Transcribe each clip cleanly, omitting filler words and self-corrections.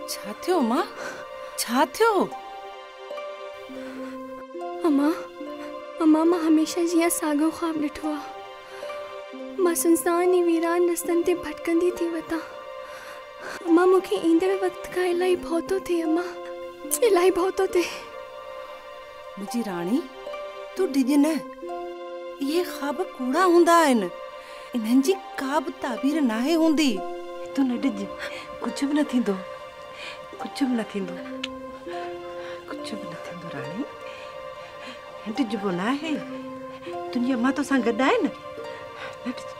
छा थियो मां? छा थियो? अम्मा मां हमेशा जिया सागो ख्वाब ॾिठो आ। मां सुनसान ऐं वीरान रस्तनि ते भटकंदी थी वतां। अम्मा मूंखे ईंदड़ वक़्त खां इलाही भउ थो थिए। अम्मा इलाही भउ थो थिए। मुंहिंजी राणी तूं डिॼ न, इहे ख्वाब कूड़ा हूंदा आहिनि। इन्हनि जी का बि ताबीर नाहे हूंदी। तूं न डिॼ, कुझु बि न थींदो, कुझु बि न थींदो, कुझु बि न थींदो राणी। डिॼबो न आहे। तुंहिंजी अम्मा तोसां गॾु आहे न। न डिॼ।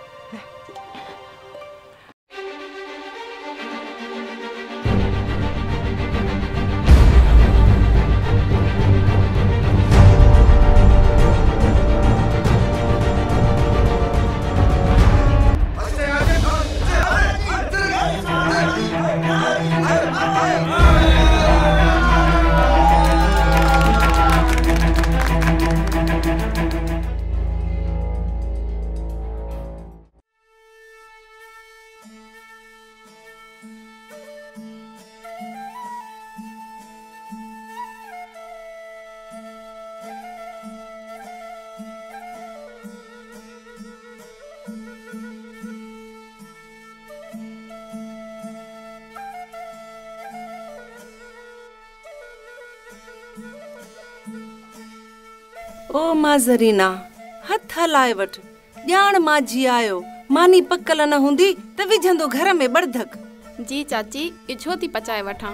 ओ मां ज़रीना, हथ हलाए वठ। ॼाण माझी आयो। मानी पकल न हूंदी त विझंदो घर में बड़धक। जी चाची, इछो थी पचाए वठां।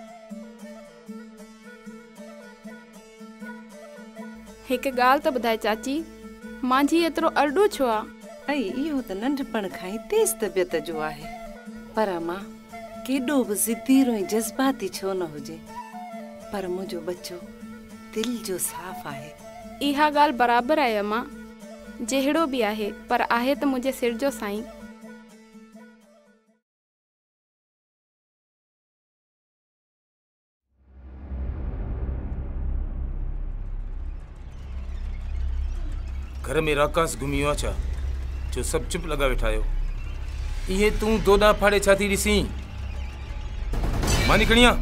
हिकु ॻाल्हि त ॿुधाए चाची, माझी एतिरो अरडो छो आहे? ऐं इहो त नंढपण खां ई तेज़ तबियत जो आहे। पर मां केॾो बि ज़िद्दीरो ऐं जज़्बाती छो न हुजे, पर मुंहिंजो बच्चो दिलि जो साफ़ आहे। इहा ॻाल्हि बराबरि आहे अम्मा। जहिड़ो बि आहे, पर आहे त मुंहिंजे सिर जो साईं। घर में राकास घुमी वियो आहे छा जो सभु चुप लॻा वेठा आहियो? इहे तूं दोॾा फाड़े छा थी ॾिसी? मानी खणी आ।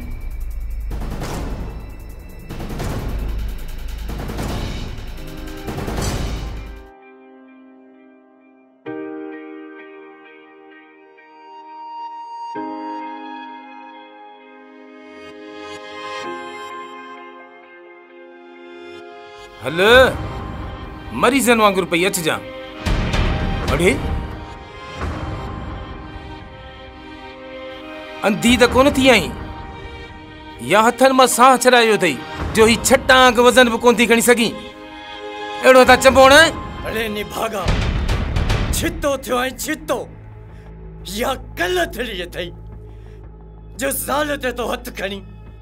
हल मरीज़न वांगुरु पई अचजां। अड़े अंधी त कोन थी आई या हथनि मां साह छॾायो अथई जो ही छटांग वज़न बि कोन थी खणी सघी? अहिड़ो था चंबोण? अड़े निभागा छितो थियो ऐं छितो या कल्ह थड़ी अथई जो ज़ाल ते तो हथ खणी।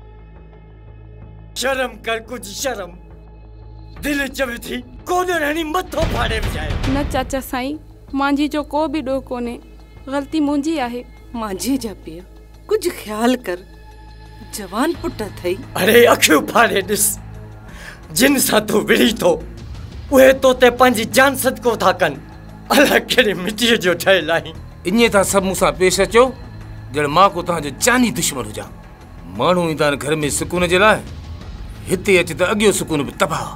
शर्म कर, कुछ शर्म। दिल चवे थी कोन रहनी मथो फाड़े विझाए। न चाचा साईं, मांजी जो को बि ॾोह कोन्हे। ग़लती मुंहिंजी आहे। माझी जा पीउ, कुझु ख्याल कर। जवान पुट अथई। अरे अखियूं फाड़े ॾिस, जिन सां तूं विढ़ी थो उहे तो ते पंहिंजी जान सदको था कनि। अलाए कहिड़े मिटीअ जो ठहियल आहीं। ईअं था सभु मूंसां पेश अचो ॼण मां को तव्हांजो जानी दुश्मन हुजां। माण्हू ईंदा आहिनि घर में सुकून जे लाइ, हिते अच त अॻियो सुकून बि तबाह।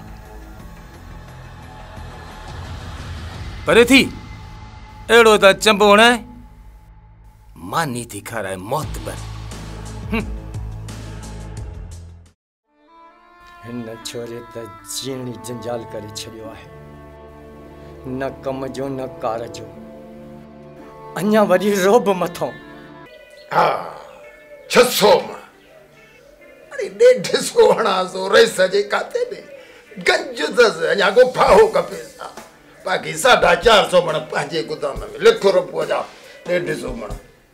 परे थी अहिड़ो था चंबोण, मानी थी खाराए मौत पर। हिन छोरे त जीअणी जंजाल करे छॾियो आहे। न कम जो न कार जो, अञा वरी रोब मथो। हा 600 मण। अरे 150 हणासो रही सजे काथे बि गंज अथसि, अञा को फाहो खपेसि। बाक़ी 450 मण पंहिंजे गुदाम में लिखो रुपयो जा 150 मण।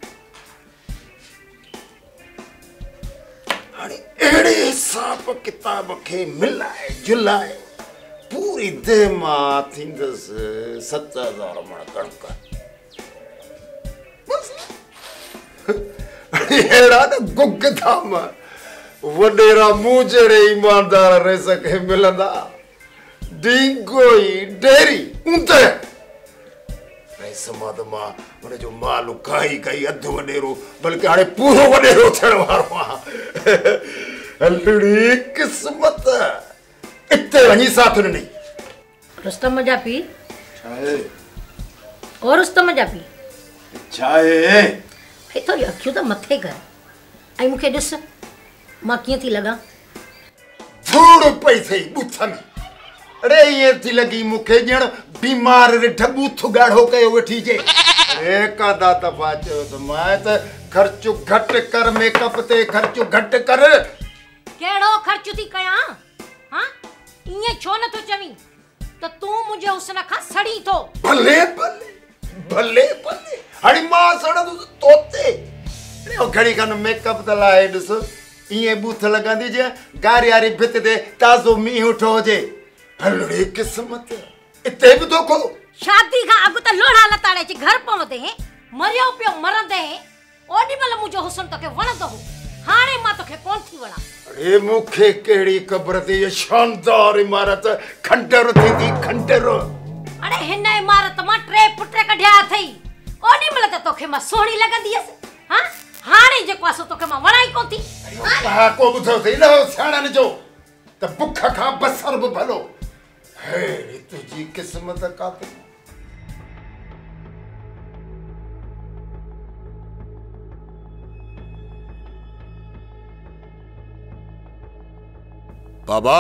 हाणे अहिड़े हिसाब किताब खे मिलाए जुलाए पूरी देह मां थींदसि 7000 मण कणक। अहिड़ा न गुग धाम वॾेरा मूं जहिड़े ईमानदार रहिस खे मिलंदा। डींगो ई डेरी ऊंधे ऐं समाद मां हुनजो माल काई काई अधु वॾेरो बल्कि हाणे पूरो वॾेरो थियण वारो आहे। हलड़ी क़िस्मत इते वञी साथ ॾिनई। रुस्तम जा पी छा आहे? और रुस्तम जा पी छा आहे? हे थोरी अखियूं त मथे कर ऐं मूंखे ॾिस मां कीअं थी लॻां। धूड़ पई थई बुथ में। अरे ईअं थी लॻी मूंखे ॼण बीमार रिढ बूथ ॻाढ़ो कयो वेठी जे। अरे कादा दफ़ा चयो त मां त ख़र्चु घटि कर, मेकअप ते ख़र्चु घटि कर। कहिड़ो ख़र्चु थी कयां? हाँ ईअं छो नथो चवीं त तूं मुंहिंजे हुस्न खां सड़ी थो। भले भले भले भले हाणे मां सड़ंदुसि तोते। अरे घड़ी खनि मेकअप त लाइ ॾिस ईअं बूथ लॻंदी जे गारियारी भित ते ताज़ो मींहुं उठो हुजे। हलड़ी क़िस्मत इते बि धोखो। शादी खां अॻु त लोढ़ा लताड़े अची घर पवंदे मरियो पियो मरंदे ओॾी महिल मुंहिंजो हुस्न तोखे वणंदो हो, हाणे मां तोखे कोन थी वणा। अरे मूंखे कहिड़ी ख़बर थी ये शानदार इमारत खंडर थींदी खंडर। अरे हिन इमारत मां 3 पुट कढिया अथई, ओॾी महिल त तोखे मां सोहणी लॻंदी हुअसि। हाँ हाणे जेको आहे सो तोखे मां वणाई कोन थी। हा को ॿुधो अथई न सियाणनि जो त बुख खां बसर बि भलो। हे तुंहिंजी क़िस्मत काथे। बाबा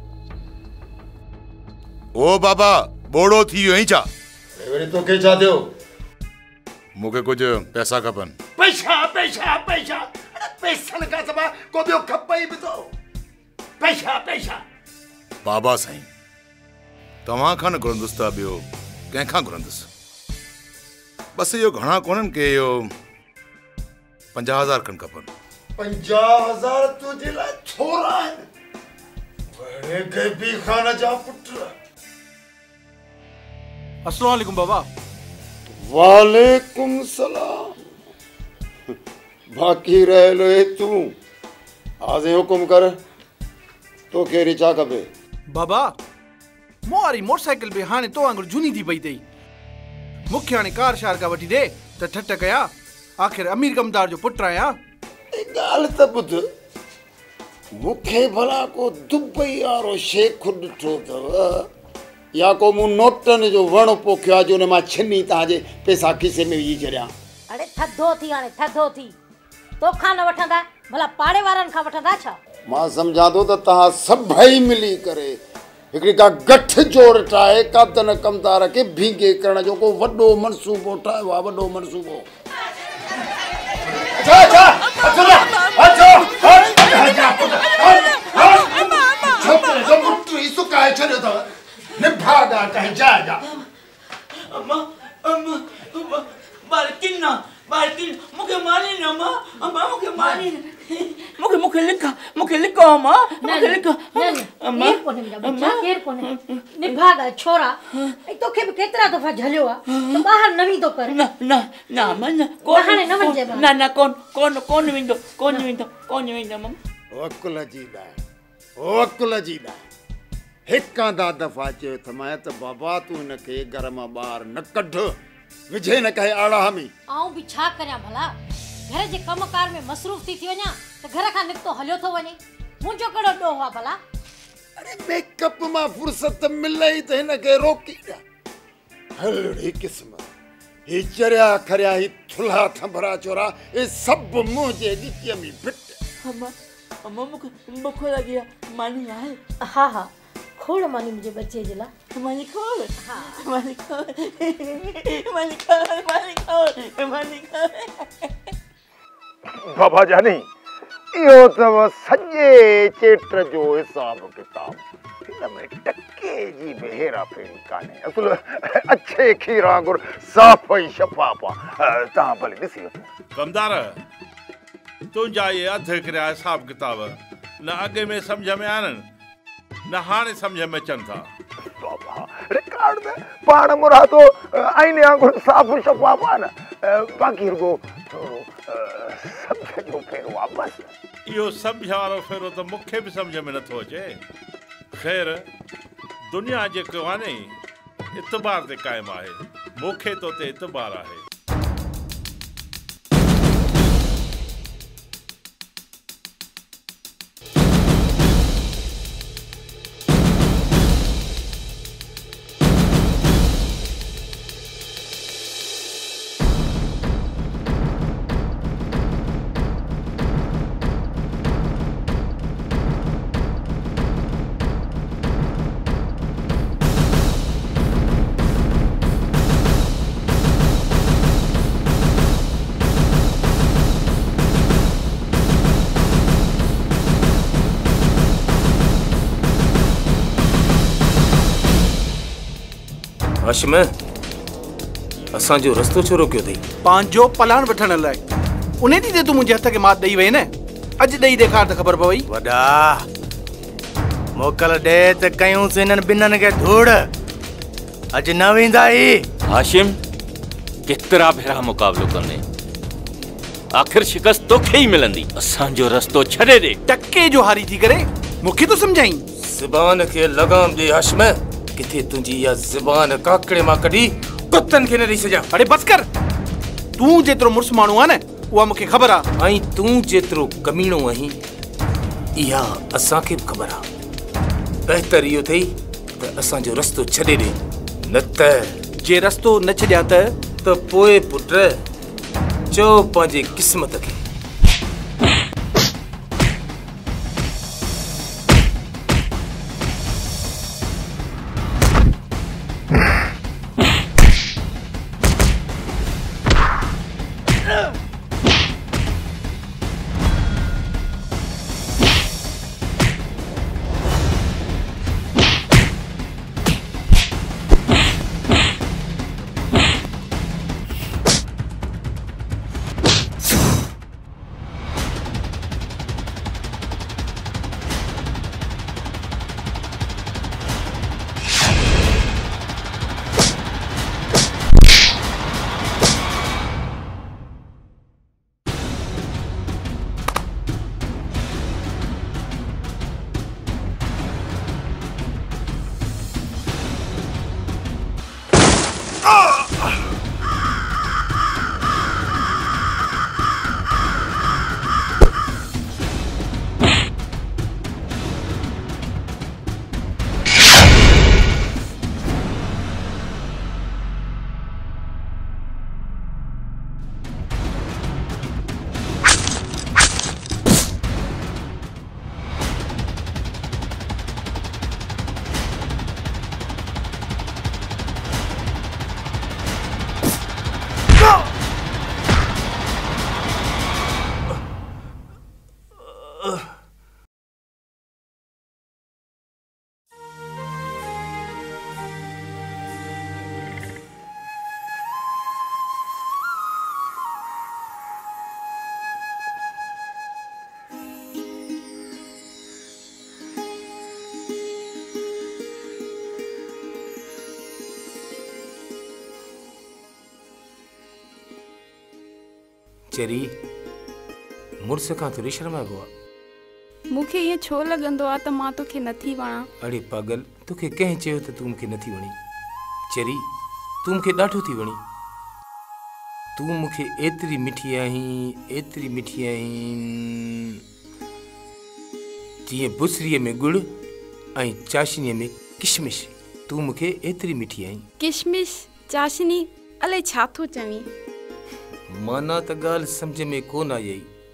ओ बाबा बोड़ो थी वियो छा? वरी तोखे छा थियो? मूंखे कुझु पैसा खपनि। पैसा पैसा पैसा अरे पैसनि खां सवाइ को ॿियो खपई बि थो। पैसा पैसा बाबा साईं तव्हां खां न घुरंदुसि त ॿियो कंहिंखां घुरंदुसि। बसि इहो घणा कोन्हनि के इहो 50,000 खनि खपनि। 50,000 तुंहिंजे लाइ थोरा आहिनि? बड़े गैबी खान जा पुट। अस्सलाम वालेकुम बाबा। वालेकुम सलाम। बाकी रहलो है तू आजे हुकुम कर तो केरी चा खपे? बाबा मोरी मोटरसाइकिल पे हाने तो वांगुरु झूनी थी पई तई। मूंखे हाणे कार शार का वठी दे त ठट कया। आखिर अमीर कमदार जो पुट आहियां। ॻाल्हि त ॿुध मूंखे भला को दुबई वारो शेख ॾिठो अथव या को मूं नोटनि जो वण पोखियो आहे जो मां छिनी तव्हांजे पैसा खीसे में विझी छॾियां। अरे थधो थी हाणे थधो थी तोखां न वठंदा भला पाड़े वारनि खां वठंदा छा? मां सम्झां थो त तव्हां सभई मिली करे हिकिड़ी का गठ जोड़ ठाहे कातन कमदार खे भीगे करण जो को वॾो मनसूबो ठाहियो आहे। वॾो मनसूबो। सुकाए छॾियो अथव निभागा कहीं जा जा। अम्मा अम्मा बालकिन ना बालकिन मुझे मारी ना अम्मा अम्मा मुझे मारी मुझे लिखो अम्मा मुझे लिखो अम्मा अम्मा केर कोने निभागा छोरा तोखे भी केतरा दफा झलियो आ तो बाहर नवी तो कर। ना ना ना अम्मा ना कौन न वञे ना ना कौन विंदो मम्मा। वकुल जी दा हिकांदा दफ़ा चयो त मां त बाबा तूं हिनखे घर मां ॿाहिरि न कढ विझे न कहे आड़ा में। आऊं भी छा करियां भला घर जे कमकार में मसरूफ थी वञा त घर खां निकतो हलियो थो वञे। मुंहिंजो कहिड़ो ॾोह आहे भला? अरे मेकअप मां फुर्सत मिले ई त हिनखे रोकी ॾियां। हलड़ी क़िस्मत ही चरिया खरिया ही थुल्हा थंभरा चोरा ये सभु मुंहिंजे ॻिचीअ में भिट। अम्मा अम्मा मूंखे बुख लगी आहे मानी आहे? हा हा खोड़ मानी मुझे बच्चे जिला मानी खोल। हाँ मानी खोल। बाबा जानी इहो तव सॼे चेट जो हिसाब किताब इनमें टके जी बि हेरा फेरी कान्हे। असुल अच्छे खीर वांगुरु साफ़ ई शफ़ाफ़ आहे। तव्हां भले ॾिसी वठो। कमदार तुंहिंजा ये अधु किरिया हिसाब किताब न अॻे में सम्झ में आननि न हाणे सम्झ में अचनि था। बाबा रिकॉर्ड में पाण मुरादो आईने वांगुरु साफ़ शफ़ाफ़ आहे न। बाक़ी रुगो थोरो सम्झ जो फेरो आहे बसि। इहो सम्झ वारो फेरो त मूंखे बि सम्झ में नथो अचे। ख़ैर दुनिया जेको आहे न इतबार ते क़ाइमु आहे। मूंखे तो ते एतबार आहे। हाशिम, असांजो रस्तो छो रोकियो अथई? पंहिंजो पलान वठण लाइ। उन ॾींहुं ते तूं मुंहिंजे हथ खे मात ॾेई वई न, अॼु ॾेई ॾेखार त ख़बर पवई। वॾा मोकल ॾे त कयूंसि हिननि ॿिन्हिनि खे धूड़। अॼु न वेंदा ई। हाशिम, केतिरा भेरा मुक़ाबलो कंदे आख़िर शिकस्त तोखे ई मिलंदी। असांजो रस्तो छॾे ॾे। टके जो हारी थी करे मूंखे तो सम्झाई। ज़बान खे लगाम ॾे हाशिम। किथे तुंहिंजी इहा ज़बान काकड़े मां कढी कुतनि खे न ॾेई सघां। अरे बस कर। तूं जेतिरो मुड़ुसु माण्हू आहे न, उहा मूंखे ख़बर आहे। ऐं तूं जेतिरो कमीणो आहीं इहा असांखे बि ख़बर आहे। बहितर इहो अथई त असांजो रस्तो छॾे ॾे, न त जे रस्तो न छॾिया त पोइ पुट चओ पंहिंजे क़िस्मत खे। चेरी, मुड़ुस खां थोरी शर्माइबो आहे। मूंखे ईअं छो लॻंदो आहे त मां तोखे नथी वणां? अड़े पागल, तोखे कंहिं चयो त तूं मूंखे नथी वणी? चेरी, तूं मूंखे ॾाढो थी वणी। तूं मूंखे एतिरी मिठी आहीं, एतिरी मिठी आहीं, जीअं बुसरीअ में गुड़ ऐं चाशनीअ में किशमिश। तूं मूंखे एतिरी मिठी आहीं। किशमिश, चाशनी, अलाए छा थो चवीं? माना त ॻाल्हि सम्झ में कोन आई।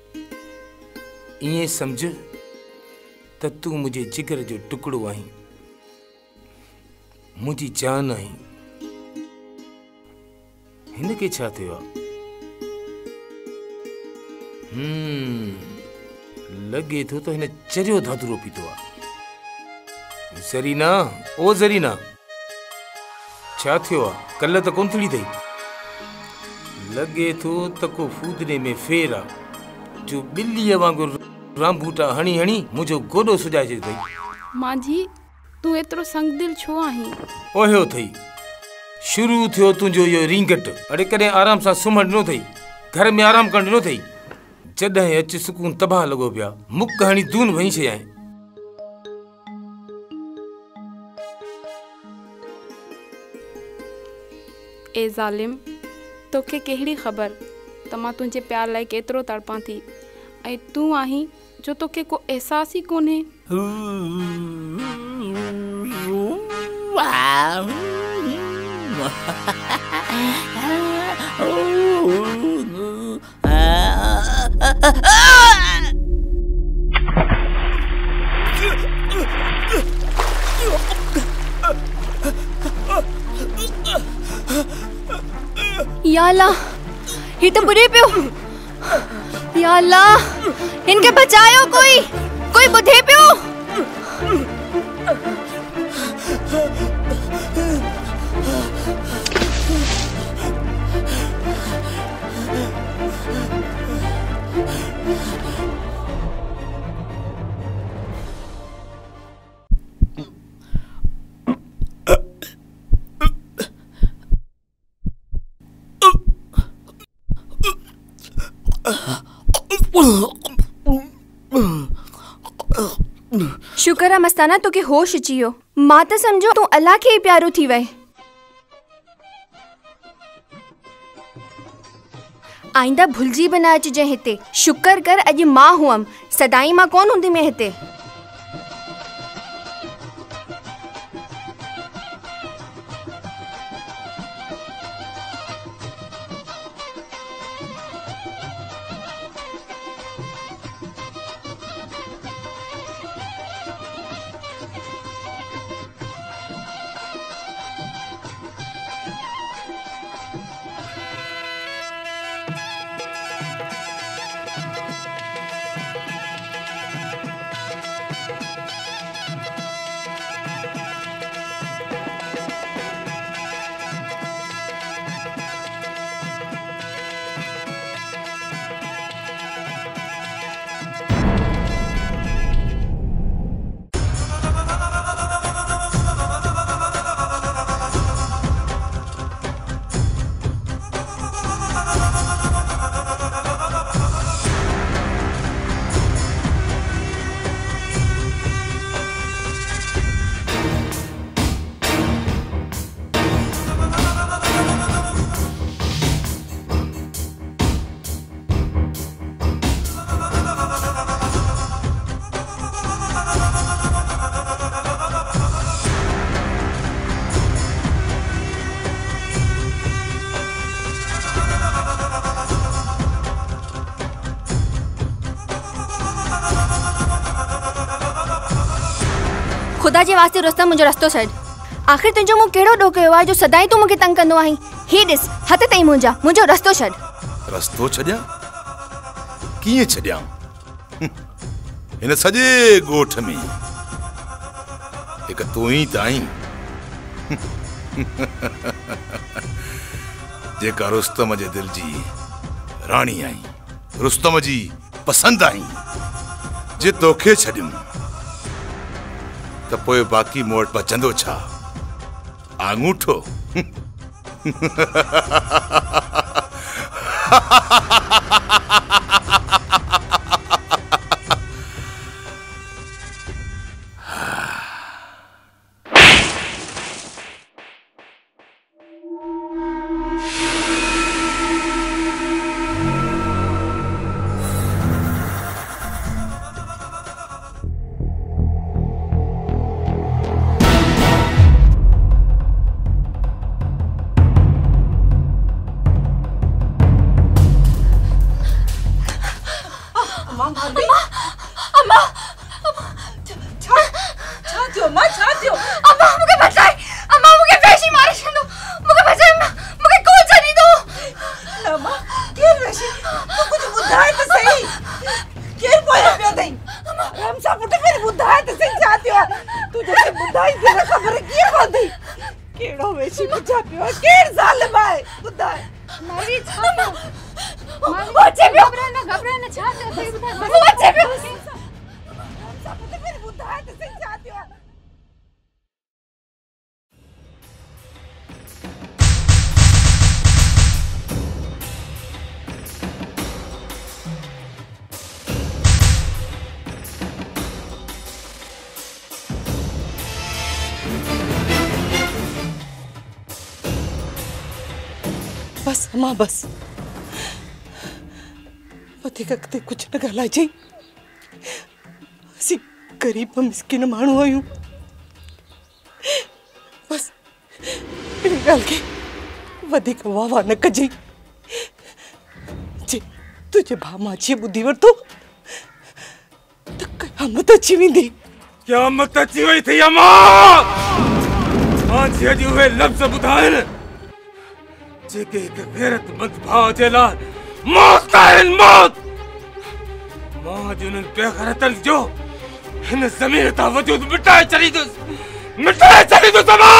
ईअं सम्झ त तूं मुंहिंजे जिगर जो टुकड़ो आहीं, मुंहिंजी जान आहीं। हिन खे छा थियो आहे? लॻे थो त हिन चरियो धाधुरो पीतो आहे। ज़रीना, ओ ज़रीना, छा थियो आहे? कल्ह त कोन थड़ी अथई। लॻे थो त को फूदने में फेर आहे जो ॿिलीअ वांगुरु रांबूटा हणी हणी मुंहिंजो गोॾो सुॼाए छॾियो अथई। मांझी, तूं एतिरो संगदिल छो आहीं? ओहियो अथई, शुरू थियो तुंहिंजो इहो रींगट। अड़े कॾहिं आराम सां सुम्हण ॾिनो अथई, घर में आराम करणु ॾिनो अथई? जॾहिं अच सुकून तबाह लॻो पिया, मुक हणी दून वही छॾियां। ए ज़ालिम, तोखे कहिड़ी ख़बर त मां तुंहिंजे प्यार लाइ केतिरो तड़पां थी ऐं तूं आहीं जो तोखे को एहसास ई कोन्हे। या अल्लाह, ये तो बुरे पियो। या अल्लाह, इनके बचायो, कोई बुधे पियो। शुक्र है मस्ताना तोके होश अची वियो। मां त समझो तू अल्लाह के ही प्यारो थी वए। आइंदा भुलजी बना अचिजे हिते। शुक्र कर अॼु मां हुअम, सदाई मां कोन हूंदी मैं हिते। खुदा जे वास्ते रुस्तम मुझो रस्तो छॾ। आखिर तुंहिंजो मूं कहिड़ो ॾोह कयो आहे जो सदाई तूं मूंखे तंग कंदो आहीं। ही ॾिस हथ ताईं मुंहिंजो रस्तो छॾ। रस्तो छॾियां? कीअं छॾियां? हिन सॼे ॻोठ में हिकु तूं ई त आहीं जेका रुस्तम जे दिल जी राणी आहीं, रुस्तम जी पसंदि आहीं। जे तोखे छॾियुमि त पोइ बाक़ी मूं वटि बचंदो छा? आङूठो? बस अम्मा बस वधीक अॻिते कुझु न ॻाल्हाइजांइ। असीं ग़रीब मिसकिन माण्हू आहियूं। बस इन ॻाल्हि खे वधीक वाह वाह न कजांइ। जे तुंहिंजे भाउ माझीअ ॿुधी वरितो त क़यामत अची वेंदी। क़यामत अची वई थी अम्मा। माझीअ जी उहे लफ़्ज़ ॿुधाइनि जेके हिकु गैरतमंद भाउ जे लाइ मौत आहिनि, मौत। मां अॼु उन्हनि बेग़ैरतनि जो हिन ज़मीन तां वजूद मिटाए छॾींदुसि, मिटाए छॾींदुसि अम्मा।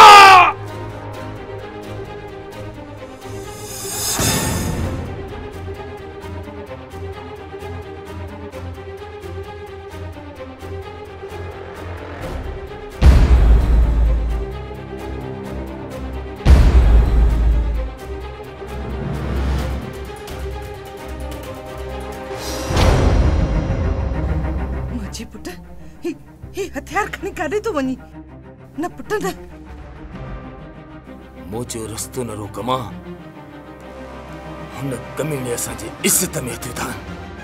पुट ही हथियार खणी काॾे तो वञी? न पुट न, मुंहिंजो रस्तो न रोक मां। हुन कमीने असांजे इज़त में हथियो था।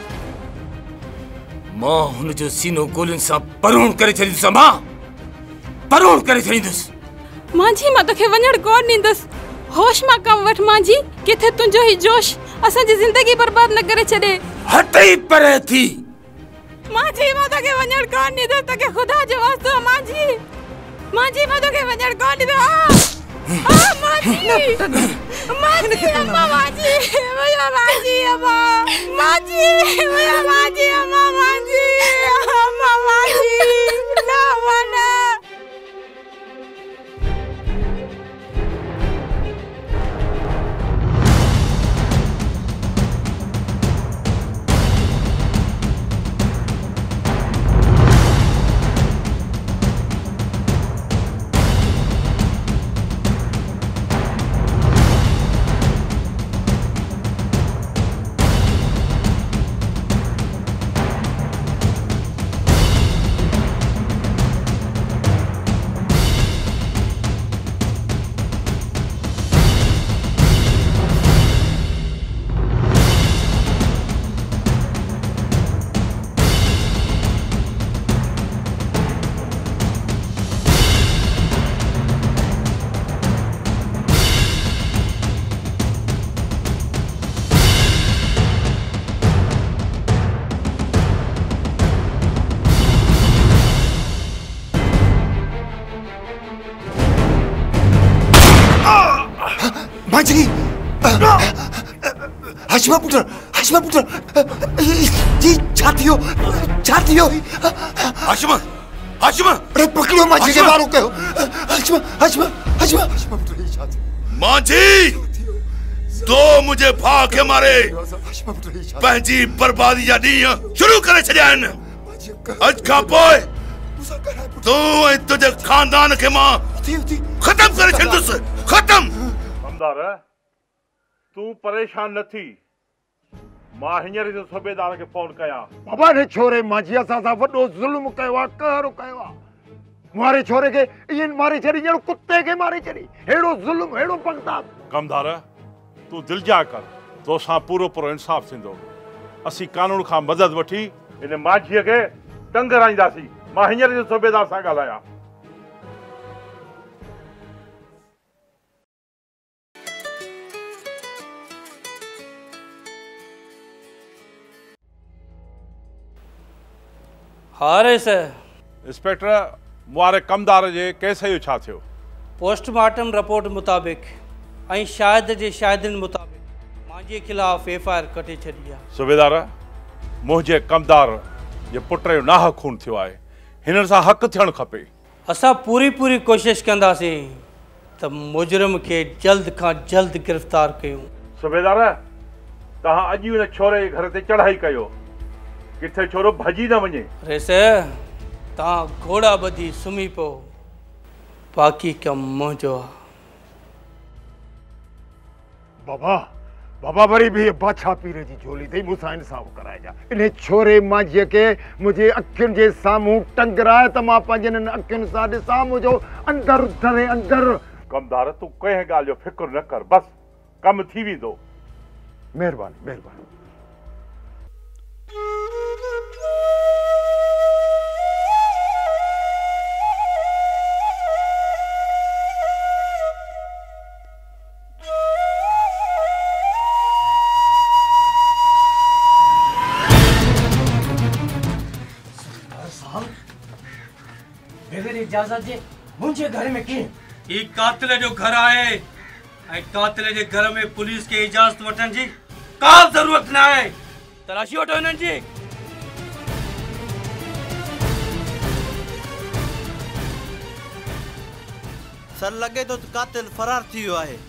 मां हुनजो सीनो गोलियुनि सां परोण करे छॾींदुसि अम्मा, परोण करे छॾींदुसि। मां जी मां तोखे वञण कोन ॾींदसि। होश मां कम वठ मां जी, किथे तुंहिंजो ही जोश असांजी ज़िंदगी बर्बाद न करे छॾे। हट ई परे थी। मां जी मां तोखे वञण कोन ॾींदसि, तोखे ख़ुदा जो वास्तो मां जी मां तोखे वञण कोन ॾींदसि। मां जी अम्मा, मां जी मुंहिंजो मां जी अम्मा, मां जी मुंहिंजो मां जी अम्मा, मां जी अम्मा, मां जी न वञ। हाशिमा पुत्र जी छातियो हाशिमा अरे पकड़ो माझी के मारो कयो। हाशिमा पुत्र जी छातियो। माझी तो मुझे भा के मारे पंहिंजी बर्बादी जा ॾींहं शुरू करे छॾिया आहिनि। अॼु खां पोइ तूं ऐं तुंहिंजे खानदान खे मां ख़तम करे छॾींदुसि, ख़तम। कमदार तू परेशान न थी, मां हींअर जो सूबेदार खे फोन कयां। बाबा ने छोरे माझीअ सां वॾो ज़ुल्म कयो आहे, कहर कयो आहे। मारे छोरे खे ईअं मारे छॾी ॼण कुत्ते खे मारे छॾी। हेड़ो ज़ुल्म, हेड़ो बग़दाद। कमदार तू दिलजा कर, तोसां पूरो इंसाफ़ थींदो। असीं कानून खां मदद वठी इन माझीअ खे टंग राईंदासीं। मां हींअर जो सूबेदार सां ॻाल्हायां। हारे सर इंस्पेक्टर मुआरे कमदार जे केस जो छा थियो? पोस्टमार्टम रिपोर्ट मुताबिक़ ऐं शाहिद जे शाहिदनि मुताबिक़ मुंहिंजे ख़िलाफ़ एफआईआर कटे छॾी आहे। सूबेदार मुंहिंजे कमदार जे पुट जो नाहक खून थियो आहे, हिननि सां हक़ थियणु खपे। असां पूरी कोशिशि कंदासीं त मुजरिम खे जल्द खां जल्द गिरफ़्तार कयूं। सूबेदार तव्हां अॼु हिन छोरे जे घर ते चढ़ाई कयो, किथे छोरो भॼी न वञे। रेस तव्हां घोड़ा ॿधी सुम्ही पओ, बाक़ी कमु मुंहिंजो आहे। बाबा वरी बि बादशाह पीर जी झोली अथई, मूंसां इंसाफ़ कराइजा। इन छोरे माझीअ खे मुंहिंजे अखियुनि जे साम्हूं टंगराए त मां पंहिंजनि अखियुनि सां ॾिसां मुंहिंजो अंदर धरे अंदर। कमदार तूं कंहिं ॻाल्हि जो फिक्र न कर, बस कम थी वेंदो। महिरबानी महिरबानी। बगैर इजाजत जे मुझे घर में की ई कातिल जो घर आए ऐं कातिल जे घर में पुलिस के इजाजत वठण जी का जरूरत न आहे। तलाशी वठो हिननि जी। सर लगे तो कातिल फरार थी वियो आहे।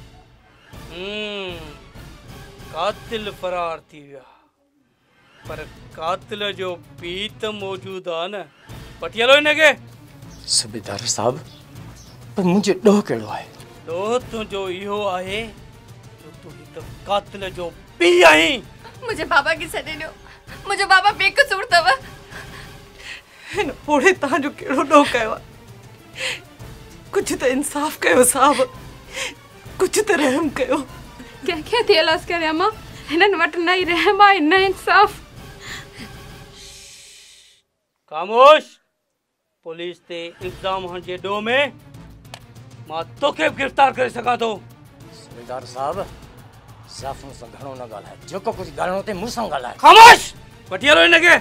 कातिल फरार थी विया पर कातिल जो पी त मौजूद आहे न। वठी हलो हिनखे। सूबेदार साहब पर मुझे डोह केड़ो आहे। डोह तुंहिंजो इहो आहे तूं हिकु कातिल जो पी आहीं। मुझे बाबा की छॾे ॾियो। मुझे बाबा बेकसूर अथव। हिन पोड़े तव्हांजो कहिड़ो डोह कयो आहे। कुछ तो इंसाफ कयो साहब। कुछ तो रहम कयो। कंहिंखे थियल अस्कर अम्मा हिननि वटि न ई रहम आहे न इंसाफ। खामोश। पुलिस ते इल्जाम हण जे डोह में मां तोखे गिरफ्तार करे सघां थो। सूबेदार साहब साफ़ सां घणो न ॻाल्हाए। जेको कुछ ॻाल्हाइणो ते मूंसां ॻाल्हाए। खामोश। वठी हलो हिनखे।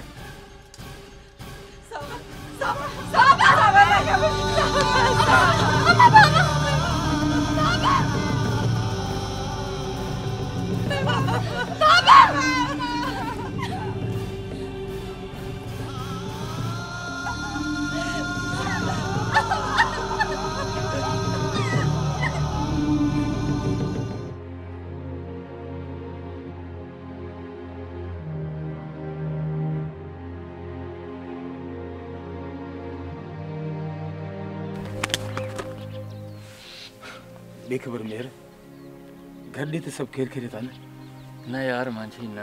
बेखबर मेहर घर ॾे त सभु खेर खेरे था न यार मांझी न।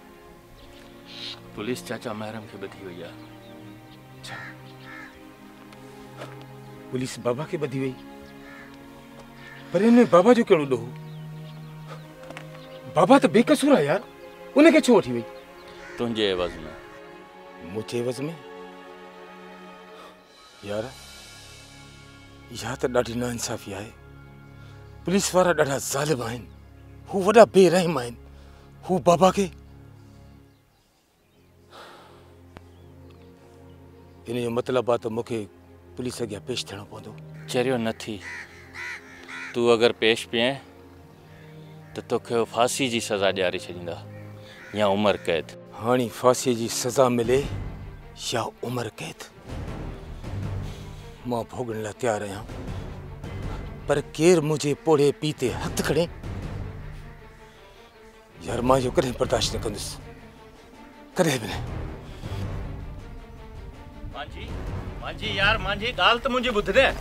पुलिस चाचा महरम के ॿधी वई आहे। अच्छा पुलिस बाबा के ॿधी वई पर इनमें बाबा जो कहिड़ो ॾोह। बाबा त बेकसूर आहे यार। उनखे छो वठी वई। तुंहिंजे एवज़ में। मुझे एवज़ में यार इहा त ॾाढी नाइंसाफ़ी आहे। पुलिस वारा ॾाढा ज़ालिम आहिनि। हू वॾा बेरहम आहिनि। हू बाबा के इन जो मतिलबु आहे त मूंखे पुलिस अॻियां पेश थियणो पवंदो। चरियो न थी। तूं अगर पेश पिए त तोखे फांसी जी सज़ा ॾियारे छॾींदा या उम्र कैद। हाणे फांसीअ जी सज़ा मिले या उम्र कैद मां भोगण लाइ तयारु आहियां पर केर मुझे पोड़े पीते हथ खड़े यार मां जो कॾहिं बर्दाश्त न कंदुसि। कॾहिं बि न। मांझी मांझी यार मांझी ॻाल्हि त मुंहिंजी ॿुध दे।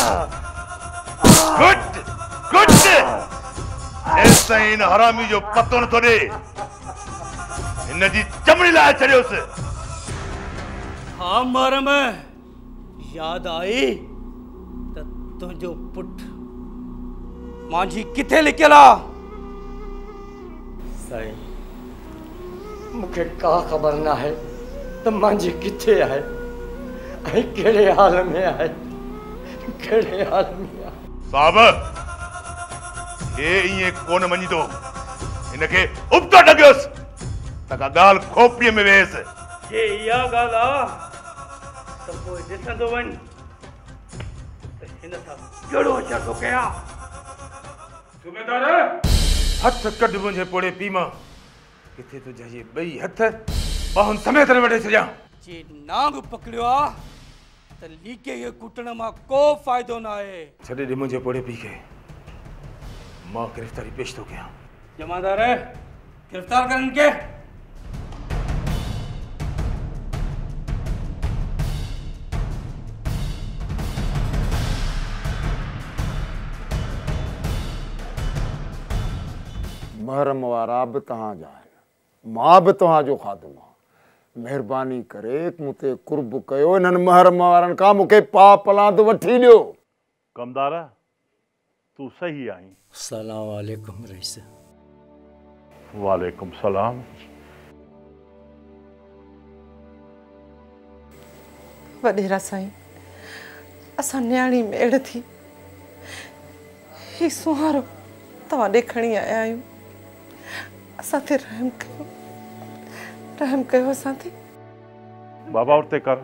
गुड गुड ऐसा इन हरामी जो पतो न थो ॾे। इन जी चमड़ी लाहे छॾियोसि। हाँ मरम याद आई त तुंहिंजो पुट मांझी किथे लिखियल आहे। साईं मूंखे का ख़बर न आहे त मांझी किथे आहे ऐं कहिड़े हाल में आहे। कहिड़े हाल में आहे। साहब हे ईअं कोन मञीदो। हिनखे उबतो डॻियोसि त का ॻाल्हि खोपड़ीअ में वेहसि। जे इहा ॻाल्हि आहे त पोइ ॾिसंदो वञ त हिन सां कहिड़ो असर थो कयां। सूबेदार हथ कढ मुंहिंजे पोड़े पी मां। किथे तुंहिंजा ये ॿई हथ ॿाहुनि समेत न वढे छॾियां। जे नांग पकड़ियो आहे त लीके खे कुटण मां को फ़ाइदो न आहे। छॾे ॾे मुंहिंजे पोड़े पी खे। मां गिरफ़्तारी पेश थो कयां। जमादार गिरफ़्तार कर इनके। महरम वारा बि तव्हांजा आहिनि। मां बि तव्हांजो ख़ादिम आहियां। महिरबानी करे मूं ते कुर्ब कयो। इन्हनि महरम वारनि खां मूंखे पाव पलांद वठी ॾियो। कमदार तू सही आई। सलाम वालेकुम रईस। वालेकुम सलाम। वॾेरा साईं, असां न्याणी मेड़ थी ही सुहारो तव्हां ॾे खणी आया आहियूं। असां ते रहम कयो असां ते। बाबा उते कर।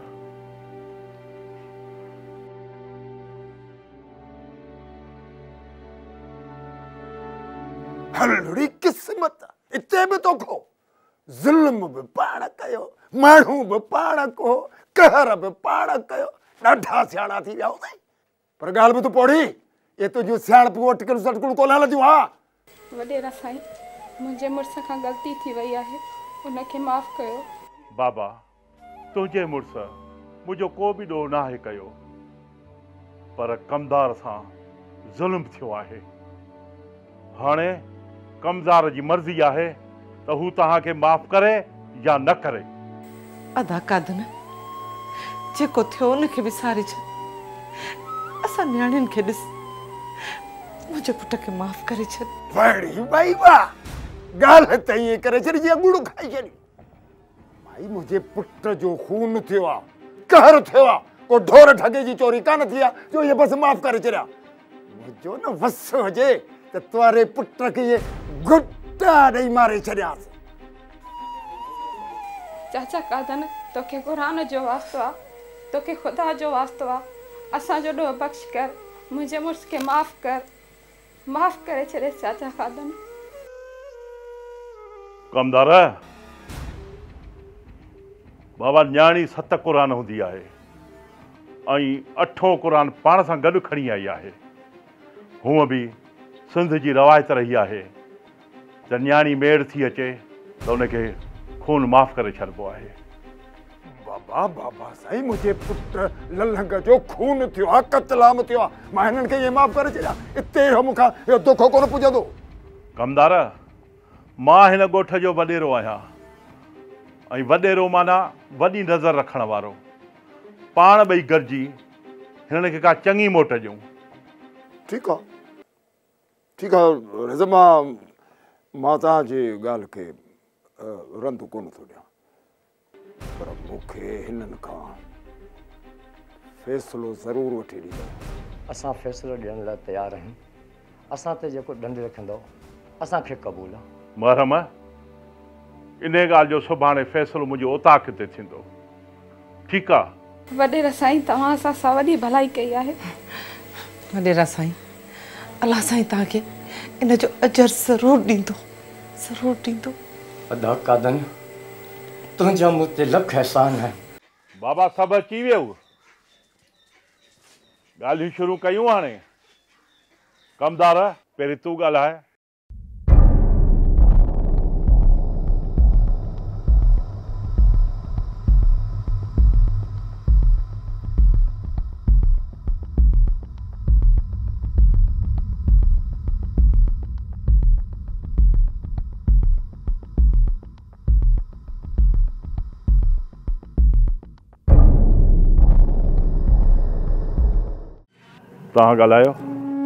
हलड़ी किस्मत इते बि तो को ज़ुल्म बि पाण कयो, माण्हू बि पाण को, कहर बि पाण कयो। ॾाढा सियाणा थी विया हुआ पर ॻाल्हि बि तूं पढ़ी ये तुंहिंजूं सियाणपूं अटकल सटकल कोन हलंदियूं। हा वॾेरा साईं, मुंहिंजे मुड़ुस खां ग़लती थी वई आहे, उनखे माफ़ कयो। बाबा तुंहिंजे मुड़ुस मुंहिंजो को बि ॾोह नाहे कयो, पर कमदार सां ज़ुल्म थियो आहे। हाणे कमदार जी मर्ज़ी आहे त हू तव्हांखे माफ़ करे या न करे। अदा कादन जेको थियो उनखे विसारे छॾ। असां न्याणियुनि खे ॾिस, मुंहिंजे पुट खे माफ़ करे छॾ। वड़ी भाई वाह, ॻाल्हि त ईअं करे छॾी जीअं गुड़ खाई छॾी। भाई मुंहिंजे पुट जो खून थियो आहे, कहर थियो आहे, को ढोर ठगे जी चोरी कान थी आहे जो इहे बसि माफ़ करे छॾिया। मुंहिंजो न वस हुजे त तुंहिंजे पुट खे इहे घुटा ॾेई मारे छॾियासीं। चाचा कादन, तोखे क़ुरान जो वास्तो आहे, तोखे ख़ुदा जो वास्तो आहे, असांजो ॾोह बख़्श कर, मुंहिंजे मुड़ुस खे माफ़ कर, माफ़ करे छॾे चाचा कादन। कमदार बाबा, न्याणी 7 क़ुरान हूंदी आहे ऐं 8हों क़ुरान पाण सां गॾु खणी आई आहे। हूअं बि सिंध जी रवायत रही आहे त न्याणी मेड़ थी अचे त उनखे खून माफ़ करे छॾिबो आहे। बाबा बाबा साईं, मुंहिंजे पुट ललंग जो खून थियो आहे, क़त्लाम थियो आहे, मां हिननि खे इहे माफ़ करे छॾिया। हिते मूंखां इहो दुख कोन पुॼंदो। कमदार, मां हिन ॻोठ जो वॾेरो आहियां ऐं वॾेरो माना वॾी नज़र रखण वारो। पाण ॿई गॾिजी हिननि खे का चङी मोट ॾियूं। ठीकु आहे, ठीकु आहे रिज़, मां तव्हांजी ॻाल्हि खे रंद कोन थो ॾियां, पर मूंखे हिननि खां फ़ैसिलो ज़रूरु वठी ॾींदो। असां फ़ैसिलो ॾियण लाइ तयारु आहियूं। असां ते जेको ॾंड रखंदो असांखे क़बूल आहे। महरम, इन ॻाल्हि जो सुभाणे फ़ैसिलो मुंहिंजो उताक ते थींदो। ठीकु आहे? वॾेरा साईं, तव्हां असां सां वॾी भलाई कई आहे। वॾेरा साईं, अलाह साईं तव्हांखे इन जो अजर ज़रूरु ॾींदो, ज़रूरु ॾींदो। अदा कादन, तुंहिंजा मूं ते लख एहसान आहिनि। बाबा सभु अची वियो, ॻाल्हियूं शुरू कयूं। हाणे कमदार, पहिरीं तूं ॻाल्हाए। तव्हां ॻाल्हायो।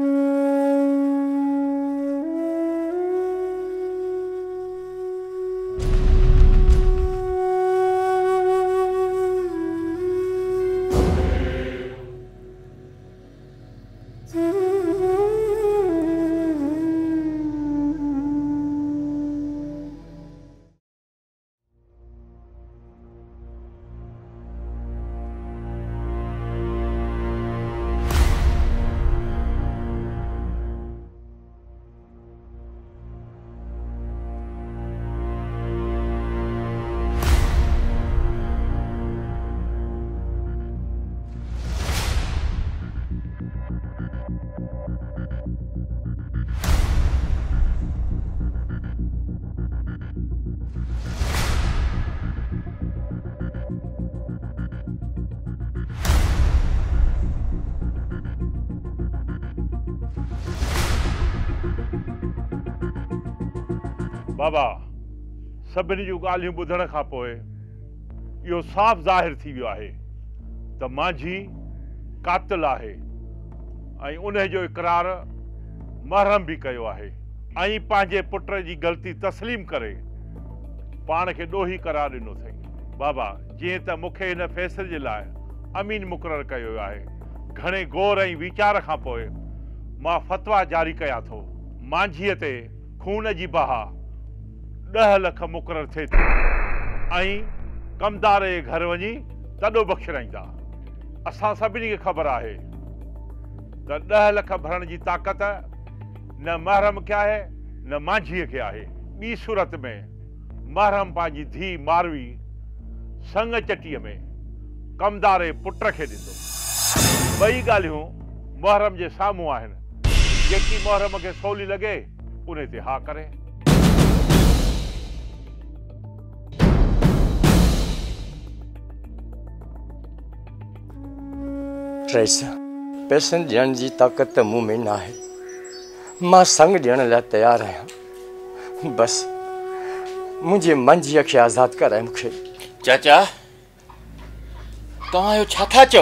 बाबा, सभिनी जूं ॻाल्हियूं ॿुधण खां पोइ इहो साफ़ ज़ाहिर थी वियो आहे त माझी कातिल आहे ऐं उन जो इक़रार महरम भी कयो आहे ऐं पंहिंजे पुट जी ग़लती तस्लीम करे पाण खे ॾोही करार ॾिनो अथई। बाबा जीअं त मूंखे हिन फ़ैसिले जे लाइ अमीन मुक़ररु कयो आहे, घणे गौर ऐं वीचार खां पोइ मां फ़तवा जारी कयां थो। मांझीअ ते खून जी बहा 10 लख मुक़ररु थिए थी ऐं कमदार जे घर वञी तॾो बख़्शराईंदा। असां सभिनी खे ख़बर आहे त 10 लख भरण जी ताक़त न महरम खे आहे न मांझीअ खे आहे। ॿी सूरत में महरम पंहिंजी धीउ मारवी संग चटीअ में कमदार जे पुट खे ॾींदो। ॿई ॻाल्हियूं महरम जे साम्हूं आहिनि। जेकी महरम खे सवली लॻे उन ते हा करे। रईस, पैसनि ॾियण जी ताक़त त मूं में न आहे। मां संग ॾियण लाइ तयारु आहियां। बसि मुंहिंजे मंझीअ खे आज़ादु कराए मूंखे। चाचा तव्हां इहो छा था चओ?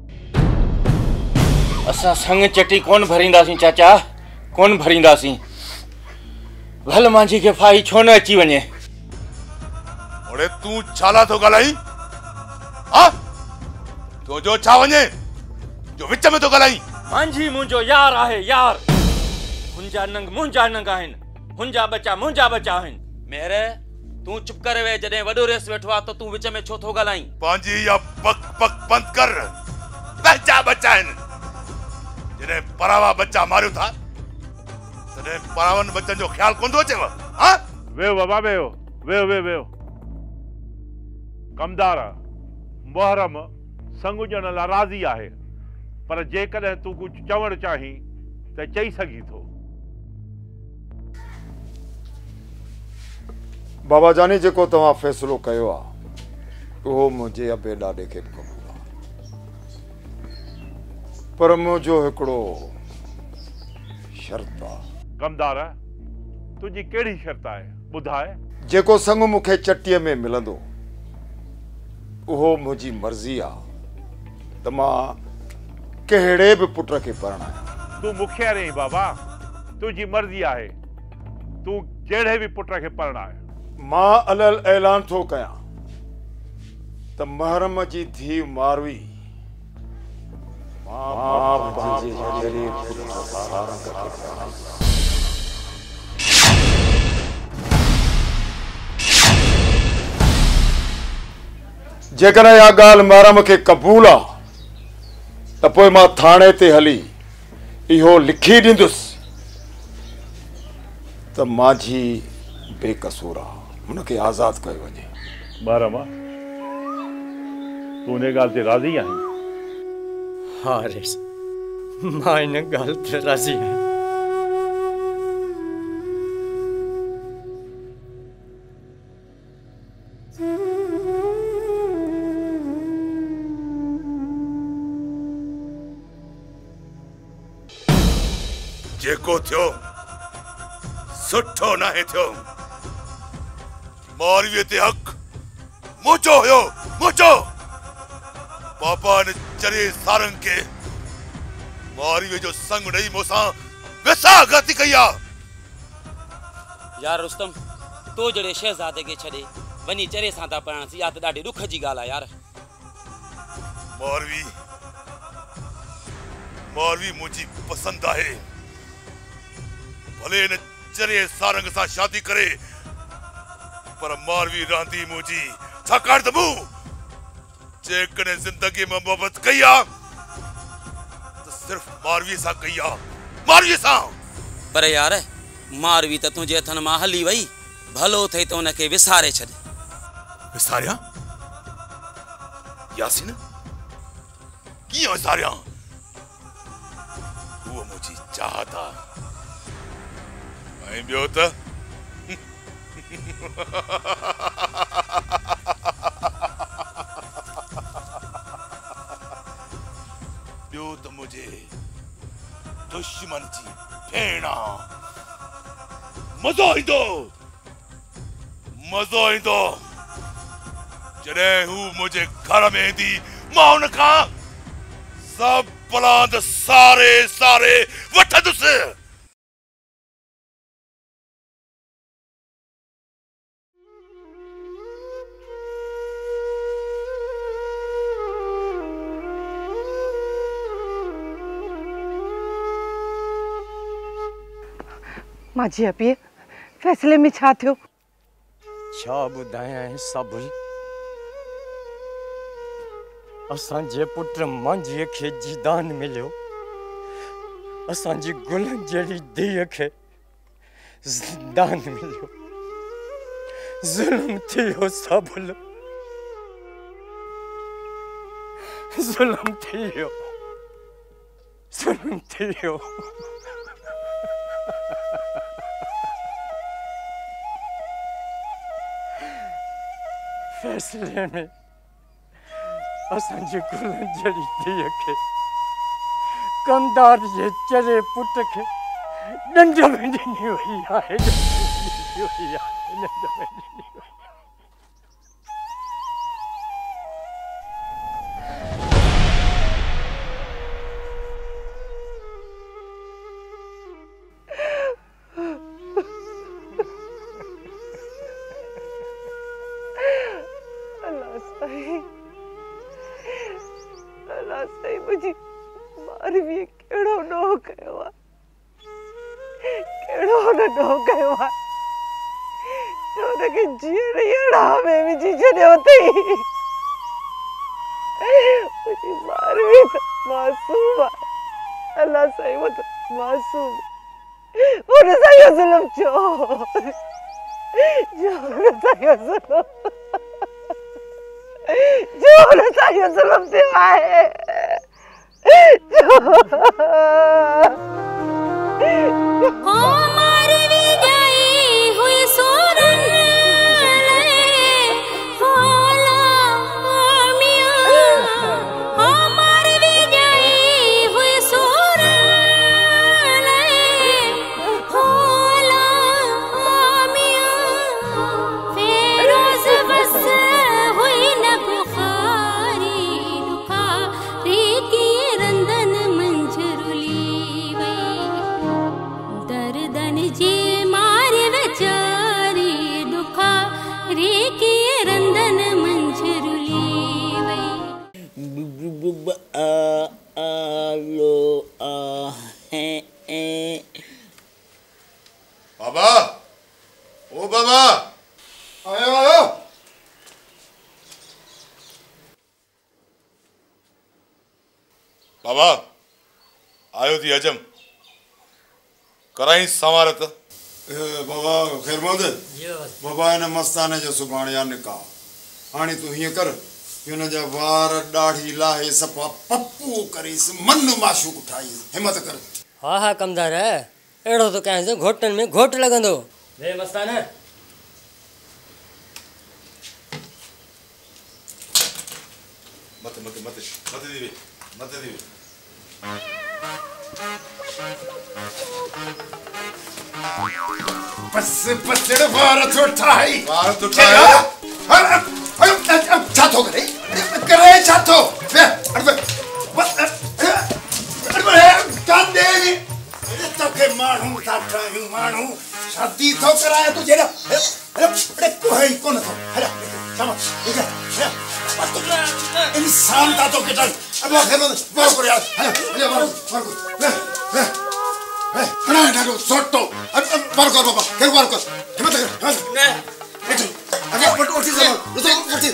असां संग चटी कोन भरींदासीं चाचा, कोन भरींदासीं। भल मांझी खे फाही छो न अची वञे। ओड़े तूं छाला थो ॻाल्हाई? हा तो जो छा वञे जो विच में तो ॻाल्हाई? मांझी मुंहिंजो यार आहे, यार। हुनजा नंग मुंहिंजा नंग आहिनि, हुनजा बच्चा मुंहिंजा बच्चा आहिनि। मेरे तूं चुप करे वे। जॾहिं वॾो रेस वेठो आहे त तूं विच में छो थो ॻाल्हाई? पंहिंजी या पक पक बंदि कर। पंहिंजा बच्चा आहिनि। जॾहिं परावा बच्चा मारियो था तॾहिं परावनि बच्चनि जो ख़्यालु कोन थो अचेव? हा वेहो बाबा, वेहो वेहो वेहो वेहो। कमदार मुहर्रम संग ॾियण लाइ राज़ी आहे, पर जेकॾहिं तूं कुझु चवणु चाहीं त चई सघी थो। बाबा जानी, जेको तव्हां फ़ैसिलो कयो आहे उहो मुंहिंजे अबे ॾाॾे खे बि क़बूल आहे, पर मुंहिंजो हिकिड़ो शर्त आहे। कमदार तुंहिंजी कहिड़ी शर्त आहे? ॿुधाए। जेको संग मूंखे चटीअ में मिलंदो उहो मुंहिंजी मर्ज़ी आहे त मां कहिड़े बि पुट खे परणायां। तूं मूंखे अरे बाबा, तुंहिंजी मर्ज़ी आहे, तूं जहिड़े बि पुट खे परणाए। मां अलल ऐलान थो कयां त महरम जी धीउ मारवी जेकॾहिं इहा ॻाल्हि महरम खे क़बूल आहे त पोइ मां थाणे ते हली इहो लिखी ॾींदुसि त मांझी बेकसूर आहे, हुनखे आज़ादु कयो वञे। महरम, तूं हिन ॻाल्हि ते राज़ी आहीं? हा रेस, मां हिन ॻाल्हि ते राज़ी आहियां। जेको थियो सुठो नाहे थियो। मारवीअ ते हक़ मुंहिंजो हुयो, मुंहिंजो। पापा ने चरे सारंग के मारवीअ जो संग ॾेई मूंसां विसागती कई आहे। यार रुस्तम, तो जड़े शहजादे के छड़े वनी चरे सां था पढ़ण या त ॾाढी दुख जी ॻाल्हि आहे यार। मारवी मुंहिंजी पसंदि आहे। भले न चरे सारंग सां शादी करे, पर मारवी रहंदी मुंहिंजी। छाकाणि त मूं जेकॾहिं ज़िंदगी में मोहबत कई आहे त सिर्फ़ मारवी सां कई आहे, मारवी सां। पर यार मारवी त तुंहिंजे हथनि मां हली वई, भलो थिए त उनखे विसारे छॾ। विसारियां? यासीन कीअं विसारियां? उहो मुंहिंजी चाहत आहे। ऐं ॿियो त ॿियो त मुंहिंजे दुश्मन जी भेण मज़ो ईंदो, मज़ो ईंदो जॾहिं हू मुंहिंजे घर में ईंदी। मां हुन खां सभु बलांद सारे सारे वठंदुसि। माझी अपीअ फैसले में छा थियो? छा ॿुधायां साबुल, असांजे पुट मांझीअ खे जीदान मिलियो, असांजी गुलनि जहिड़ी धीअ खे ज़िंदान मिलियो। ज़ुल्म थियो साबुल, ज़ुल्म थियो, ज़ुल्म थियो। फैसले में असांजे गुलनि जहिड़ी धीअ खे, कमदार जे चरे पुट खे ॾंड में ॾिनी वई आहे, ॾंड में ॾिनी वई आहे, ॾंड में ॾिनी वई। बाबा, ओ बाबा, आयो आयो। बाबा, आयो थी हजम, कराई समारत। बाबा खैर मोहम्मद, बाबा इन मस्ताने जो सुभाणे या निकाह। हाणे तू हीअं कर, हुन जा वार ॾाढ़ी लाहे सफ़ा पप्पू करीस, मन माशूक ठाहीस, हिम्मत कर। हाँ हाँ कमदार है, अड़ो तो कहें घोटन में घोट लगंदो। वे मस्ताना मत मत मत मत दीवे, मत दीवे। बस बस वार तो ठाही, वार तो ठाही। छातो करे, करे छातो। कांदे तोखे माण्हू था ठाहियूं, माण्हू शादी थो कराए तुझे ना। अरे कोई कोन थो, हला शाबाश, ठीक है। इंसान था तो किधर, अब आखिर में वार कर यार, हला वार कर, ले हना डालो सोटो, वार कर बाबा, फिर वार कर, हिम्मत कर, नहीं अरे पट उठी जाओ, उठी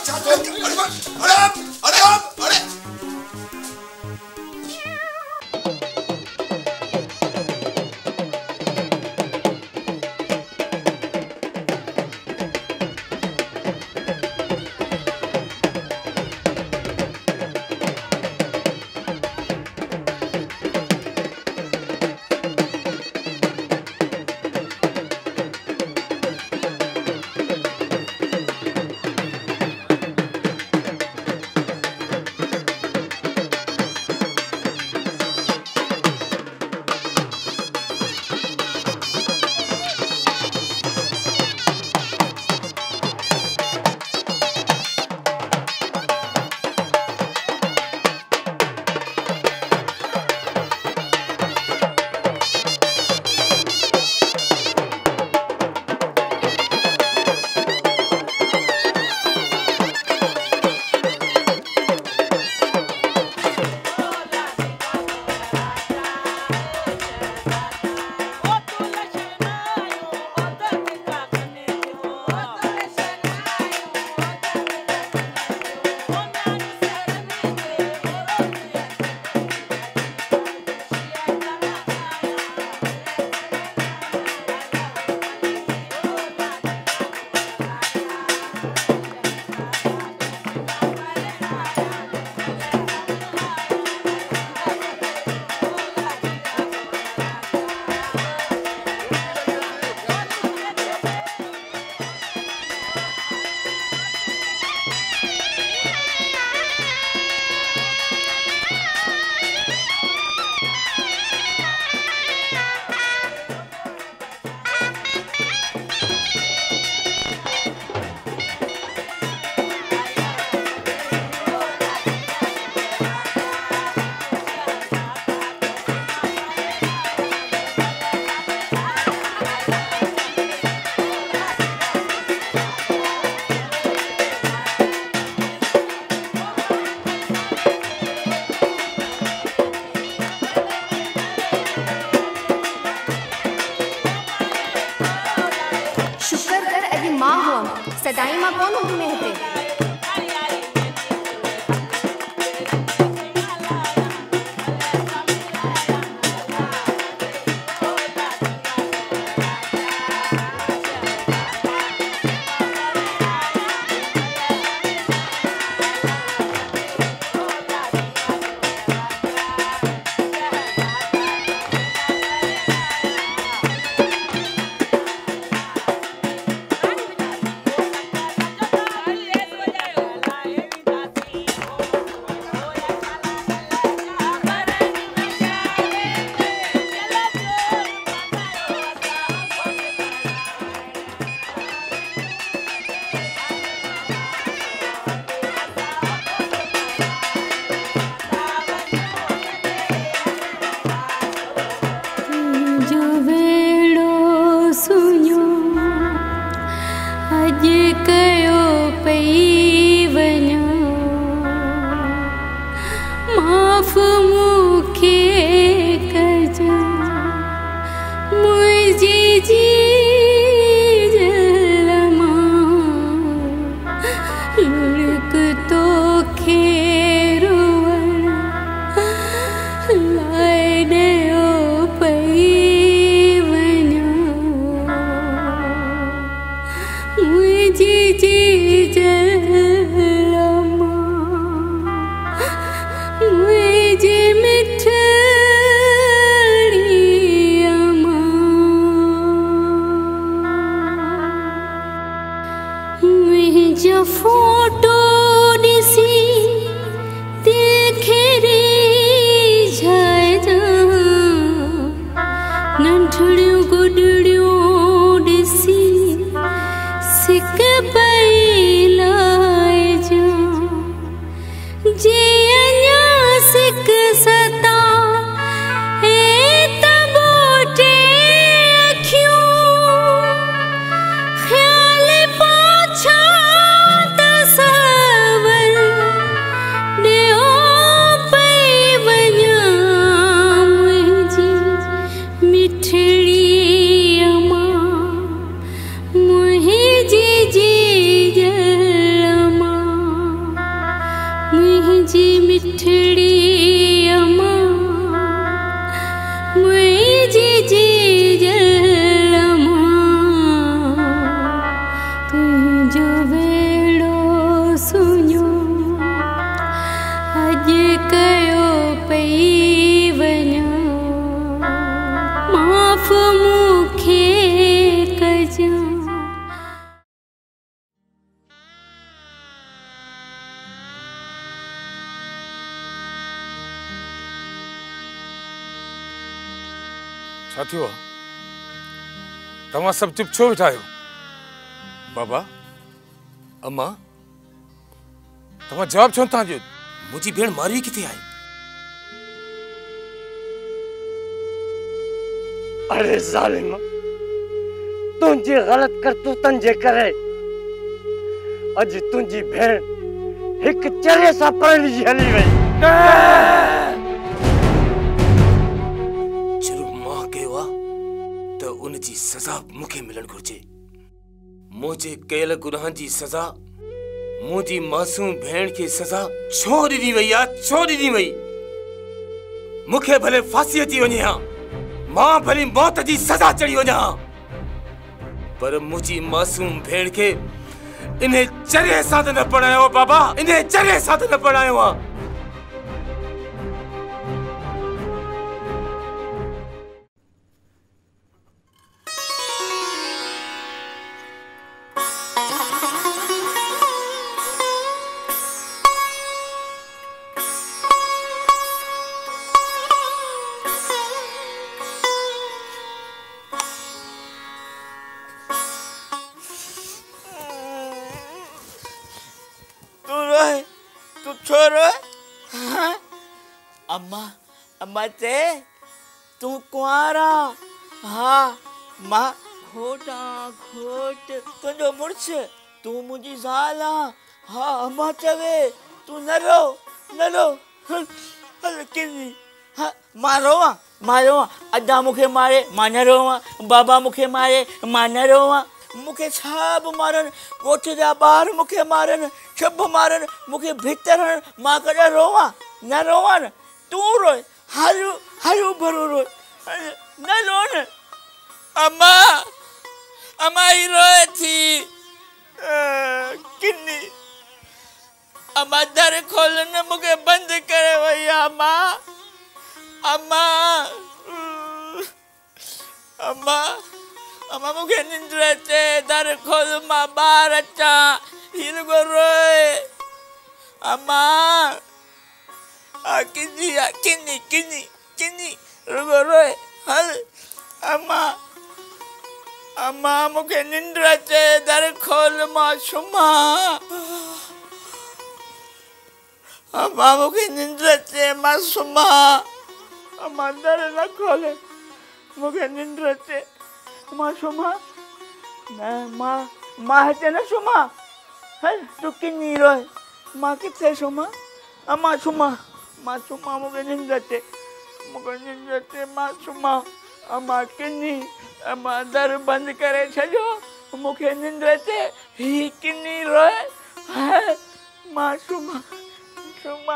अरे साईं मां कोन हूंदी में हिते। छा थियो आहे? तव्हां सभु चुप छो वेठा आहियो? बाबा, अम्मा, तव्हां जवाब छो नथा ॾियो? मुंहिंजी भेण मारवी किथे आहे? अरे ज़ालिम, तुंहिंजी ग़लत करतूतनि जे करे अॼु तुंहिंजी भेण हिकु चरे सां परलिजी हली वई। उनजी सज़ा मूंखे मिलण घुर्जे। मुंहिंजे कयल गुनाहनि जी सज़ा मुंहिंजी मासूम भेण खे सज़ा छो ॾिनी वई आहे? छो ॾिनी वई? मूंखे भले फांसी अची वञे हा, मां भले मौत जी सज़ा चढ़ी वञा, पर मुंहिंजी मासूम भेण खे इन चरे सां त न पढ़ायो बाबा, इन चरे सां त न पढ़ायो आहे। अम्मा ते तू कुआरा? हाँ मां घोटा घोट तुंहिंजो मुड़स, तू मुंहिंजी ज़ाल आ। हाँ अम्मा चवे तू न रो हल किनी। हाँ मां रोवां अदा मूंखे मारे मां न रोवां, बाबा मूंखे मारे मां न रोवां, मुखे छाब मारन गोठ जा बाहर मुखे मारन छब मारन मुखे भीतर मां कदा रोवा न रोवा न तू रोए हारू हारू भरो रोए न रो न अम्मा अम्मा ही रोए थी किन्नी अम्मा दर खोल न मुखे बंद करे वही अम्मा अम्मा अम्मा अम्मा मुखे निंद्र अचे दर खोल मां बाहर अचा ही रुगो रोए अम्मा किन्नी किन्नी किन्नी किन्नी रुगो रोए हल अम्मा अम्मा मुखे निंद्र अचे दर खोल मां सुमा अम्मा मुखे निंद्र अचे मां सुमा अम्मा दर न खोले मुखे निंद्र अचे मां सुमा न मां हिते न सुमा हल तू किन्नी रोए मां किथे सुमा अम्मा सुमा मां सुमा मुखे निंद्र अचे मां सुमा अम्मा किन्नी अम्मा दर बंद करे छॾियो मुखे निंद्र अचे ही किन्नी रोए मां सुमा सुमा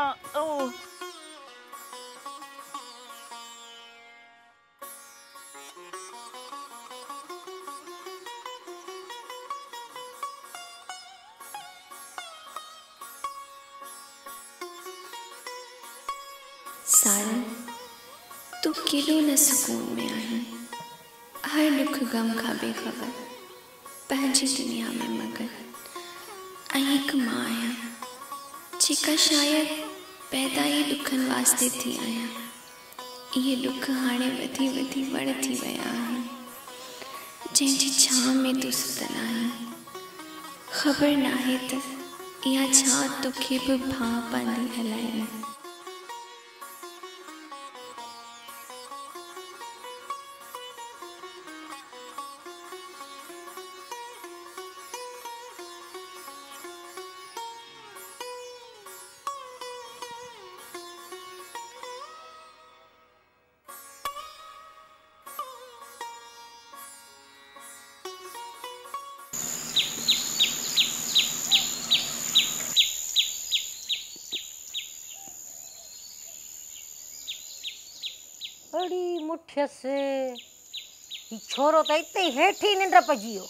सारन तू केॾो न सुकून में आहीं हर दुख गम खां बेखबर पंहिंजी दुनिया में मगन ऐं हिकु मां आहियां जेका शायदि पैदा ई दुखनि वास्ते थी आहियां इहे दुख हाणे वधी वधी वड़ थी विया आहिनि जंहिंजी छांव में तूं सुतल आहीं ख़बर नाहे त इहा छांव तोखे बि भाउ पांदी हलाइनि अड़ी मुठ्य से ही छोरो त इते हेठी निंड पजी वियो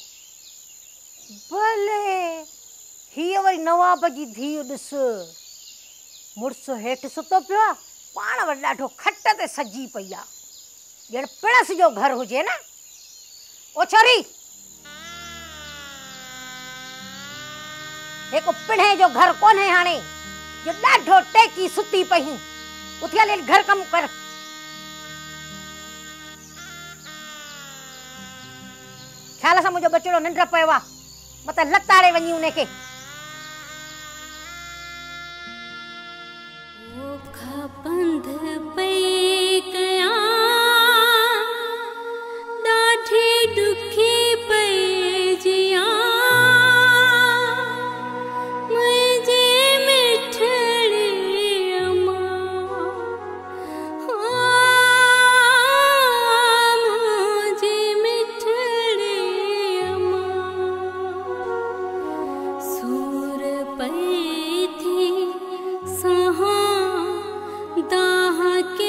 भले ही वरी नवाब जी धीउ ॾिस मुड़ुस हेठि सुतो पियो आहे पाण वरी ॾाढो खट ते सजी पई आहे ॼण पिणस जो घर हुजे न ओ छोरी हिकु पिणे जो घर कोन्हे हाणे जो ॾाढो टेकी सुती पई उथी हली घर कमु कर ख्याल सां मुंहिंजो बचिड़ो निंड पियो आहे मत लताड़े वञी उनखे बंद पई कया ॾाढी दुखी पई जिया मुंहिंजे मिठड़े अम्मा मुंहिंजे मिठड़े अम्मा सूर पई थी सहा दाह के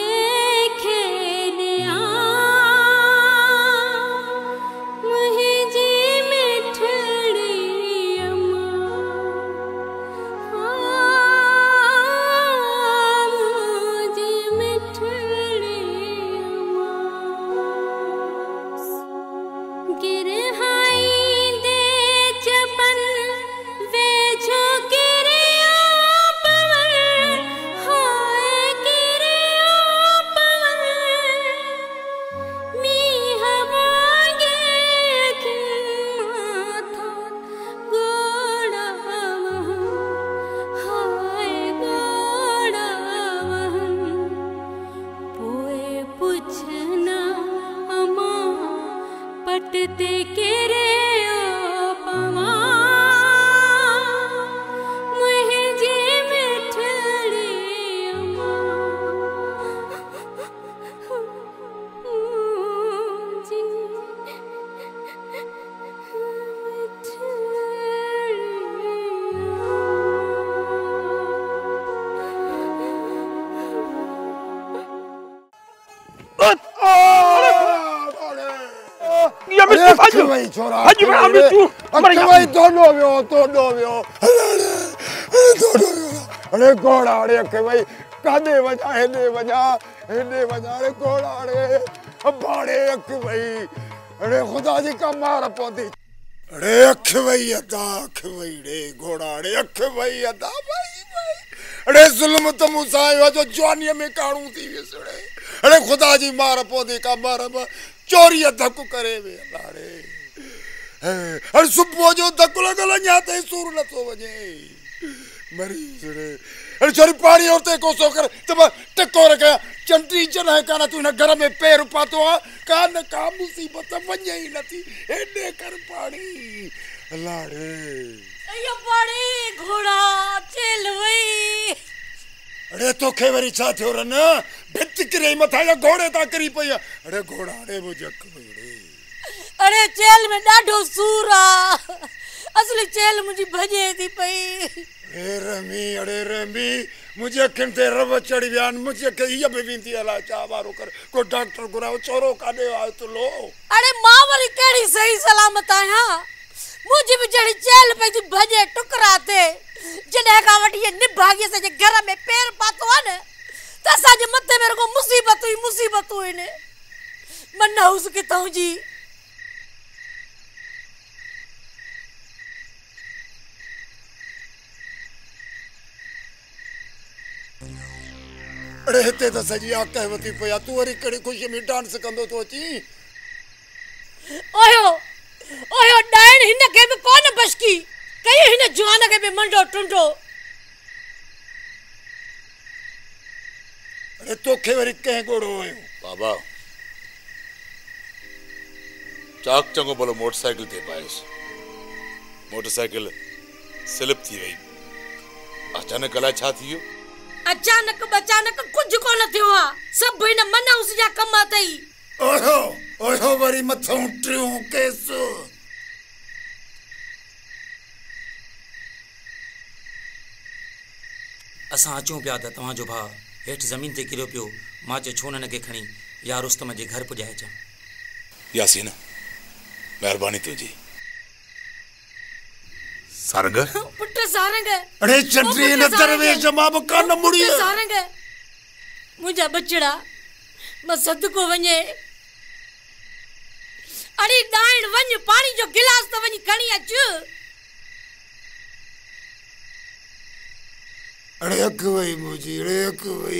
अख वई छोरा अख वई दोनो वियो अरे घोड़ा अरे अख वई कादे वजा हेदे वजा अरे घोड़ा अरे बाड़े अख वई अरे खुदा जी का मार पौधी अरे अख वई रे घोड़ा अरे अख वई अदा भाई अरे जुल्म तो मूसा आयो जो जवानी में काणू थी वियस अरे खुदा जी मार पौधे का मार चोरी धक करे वे अरे अरे सुबह जो धक लगल जाते सूर न तो वजे मरी रे अरे चोरी पानी औरते को सो कर तब टको रखा चंटी चन है काना तू न घर में पैर पातो कान का मुसीबत वजे ही नथी एडे कर पानी लाड़े अयो पानी घोड़ा चल वई अरे तो खेवरी छा थियो रन भित करे मथा या घोड़े ता करी पई अरे घोड़ा अरे वो जक रे अरे चेल में डाढो सूरा असली चेल मुजी भजे थी पई अरे रमी मुझे अखिन ते रब चढ़ी व्यान मुझे कहिया बेविंती अला चा बारो कर को डॉक्टर गुराओ चोरो काडे आ तो लो अरे मां वाली केड़ी सही सलामत आया मुझे भी जड़ी चेल पे थी भजे टुकराते जने का वटी निभागी से घर में पैर पातो न तसा जे मथे मेरे को मुसीबत हुई ने मन हाउस के ताऊ जी अरे हिते तो सजी आ कहवती पया तू वरी कड़ी खुशी में डांस कंदो तो अची ओयो डायन हिन के भी कोन बशकी कई हिन जवान के भी मंडो टुंडो अरे तो खेवरी कह गोड़ो है बाबा चाक चंगो बोलो मोटरसाइकिल थे पायस मोटरसाइकिल स्लिप थी वई अचानक अला छा थियो अचानक बचानक कुछ को न थियो सब हिन मन उस जा कम अथई ओहो वरी मथों ट्रियो केस असां अचूं पिया त तव्हांजो भाउ हेठि ज़मीन ते किरियो पियो मां चयो छो न के खणी या रुस्तम जे घर पुॼाए अचां यासीन महिरबानी तुंहिंजी सारंग पुट सारंग अरे चंद्री न दरवेश मां कान मुड़ी सारंग मुझा बचड़ा म सदको वने अरे दाण वञ पानी जो गिलास त वञी खणी अच अरे अक वई मुजी अरे अक वई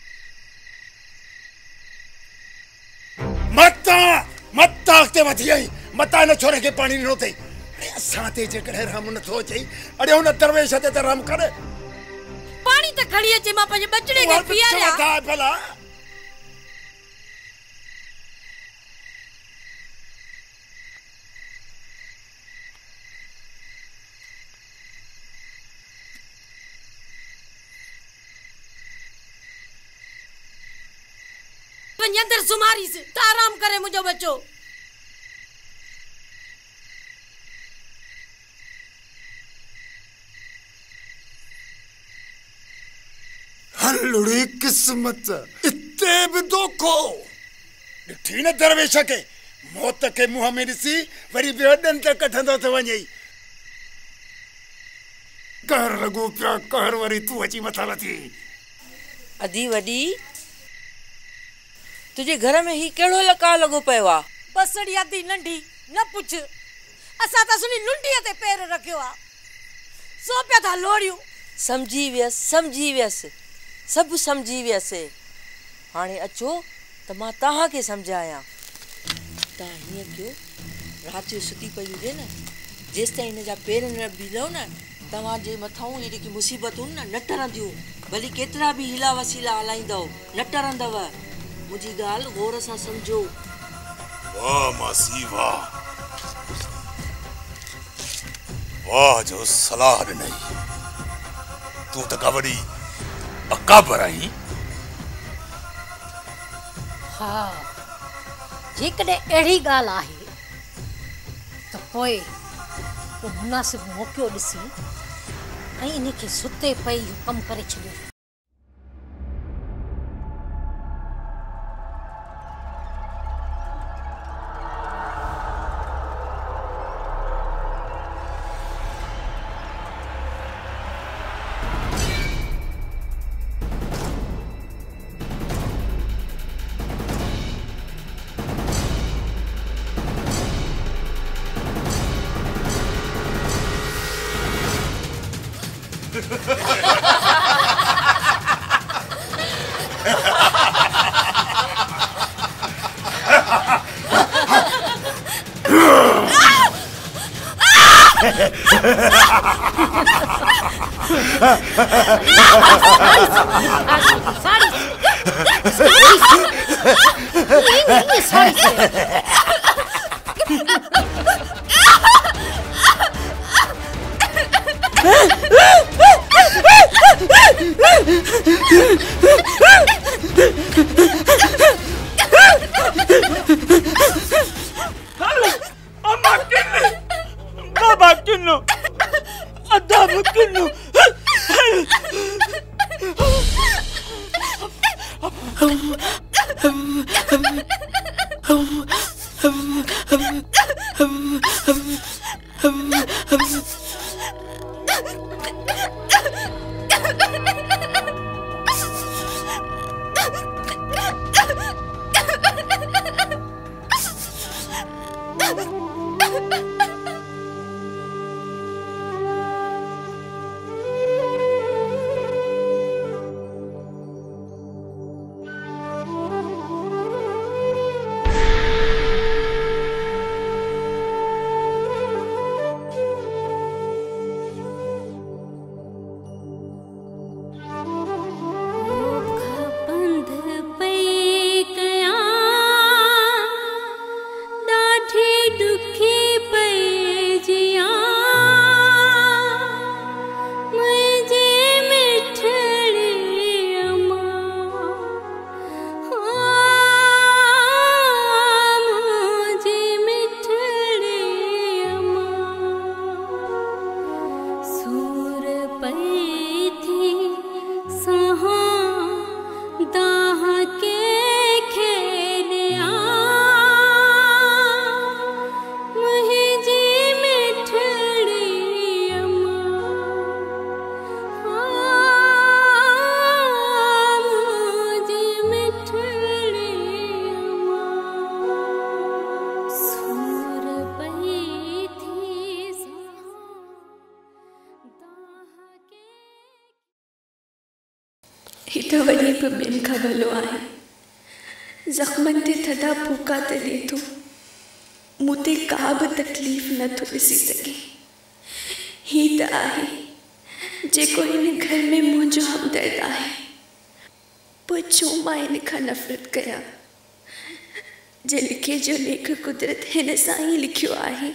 मता ते वठी आई मता न छोरे के पानी न थई अरे साते जे करे राम न थो चई अरे उन दरवेश ते त राम करे पानी त खड़ी अचे मां पंहिंजे बचड़े के पियारिया भला अंदर सुमारी से त आराम करे मुझो बच्चो हल्लुड़ी किस्मत इत्ते भी दोखो ॾिठी न दरवेश के मौत के मुंह में ॾिसी वरी बेडन ते कठंदो थो वञे कहर लॻो पिया कहर वरी तू अची मथा लथी अधी वॾी तुझे घर में ही केड़ो लका लगो पयो आ बसड़ी आदी नंढी न पुछ असा त सुनी लुंडीअ ते पैर रखियो आ सो पिया था लोड़ियूं समझी वियस सब समझी वियस हाणे अचो त मां तहां के समझाया ता हिय क्यों रात जो सुती पई हुजे न जेस ताईं इन जा पैर न बिलो न तव्हां जे मथां एडी की मुसीबतूं न टरंदियूं भली केतरा भी हिला वसीला हलाईंदो न टरंदव मुझी गाल गौर से समझो वाह मासी वाह वाह जो सलाह नहीं तू तो कबड़ी अकाबर आई हाँ जेकॾहिं अहिड़ी ॻाल्हि आहे त पोइ को मुनासिब मौक़ो ॾिसी ऐं इनखे सुते पई कमु करे छॾियो तो वही पे बिन का भलो आए जख्मन ते थदा फूका तले तो मुते का भी तकलीफ न तो ॾिसी सके ही त आहे जेको हिन घर में मुंहिंजो हमदर्द आहे पोइ छो मां हिन खां नफ़रत कयां जे लिखे जो लेख कुदरत हिन सां ई लिखियो आहे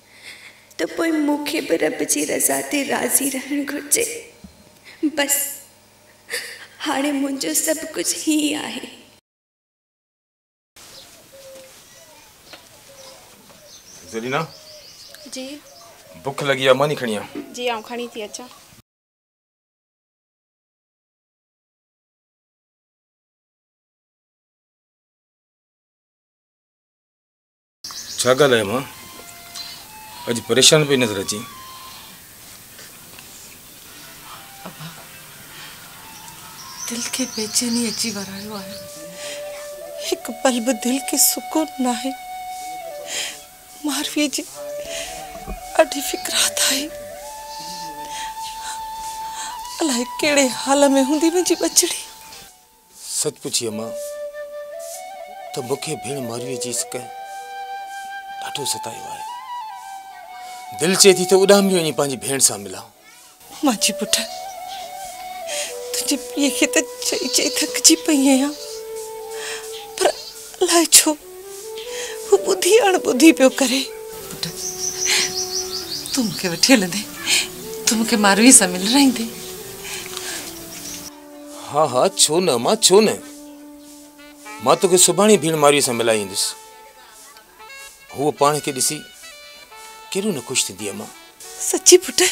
त पोइ मूंखे बि रब जी रज़ा ते राज़ी रहणु घुरिजे बस हाणे मुंहिंजो सभु कुझु ही आहे। ज़रीना जी भुख लगी आहे मानी खणी आ जी आऊं खणी थी अचां। छा ॻाल्हि आहे मां अॼु परेशान पई नज़र अची। दिल के बेचैनी अची वरायो आहे हिकु पल बि दिल के सुकून न आहे मारवीअ जी ॾाढी फिक्रात आहे अलाए कहिड़े हाल में हूंदी मुंहिंजी बचड़ी। सच पुछी मां त मूंखे भेण मारवीअ जी सिक ॾाढो सतायो आहे दिल चए थी त उॾामी वञी पंहिंजी भेण सां मिलां। मुंहिंजी पुट तुझे पीउ खे त चई चई थकिजी पई आहियां पर अलाए छो वो ॿुधी अणॿुधी पियो करे। पुट तूं मूंखे वठी हलंदे तूं मूंखे मारवी सां मिलण ईंदे। हाँ हाँ छो न मां छो न मां तोखे सुभाणे भेण मारवीअ सां मिलाए ईंदुसि हूअ पाण खे ॾिसी केॾो न ख़ुशि थींदी आहे मां। सच्ची पुट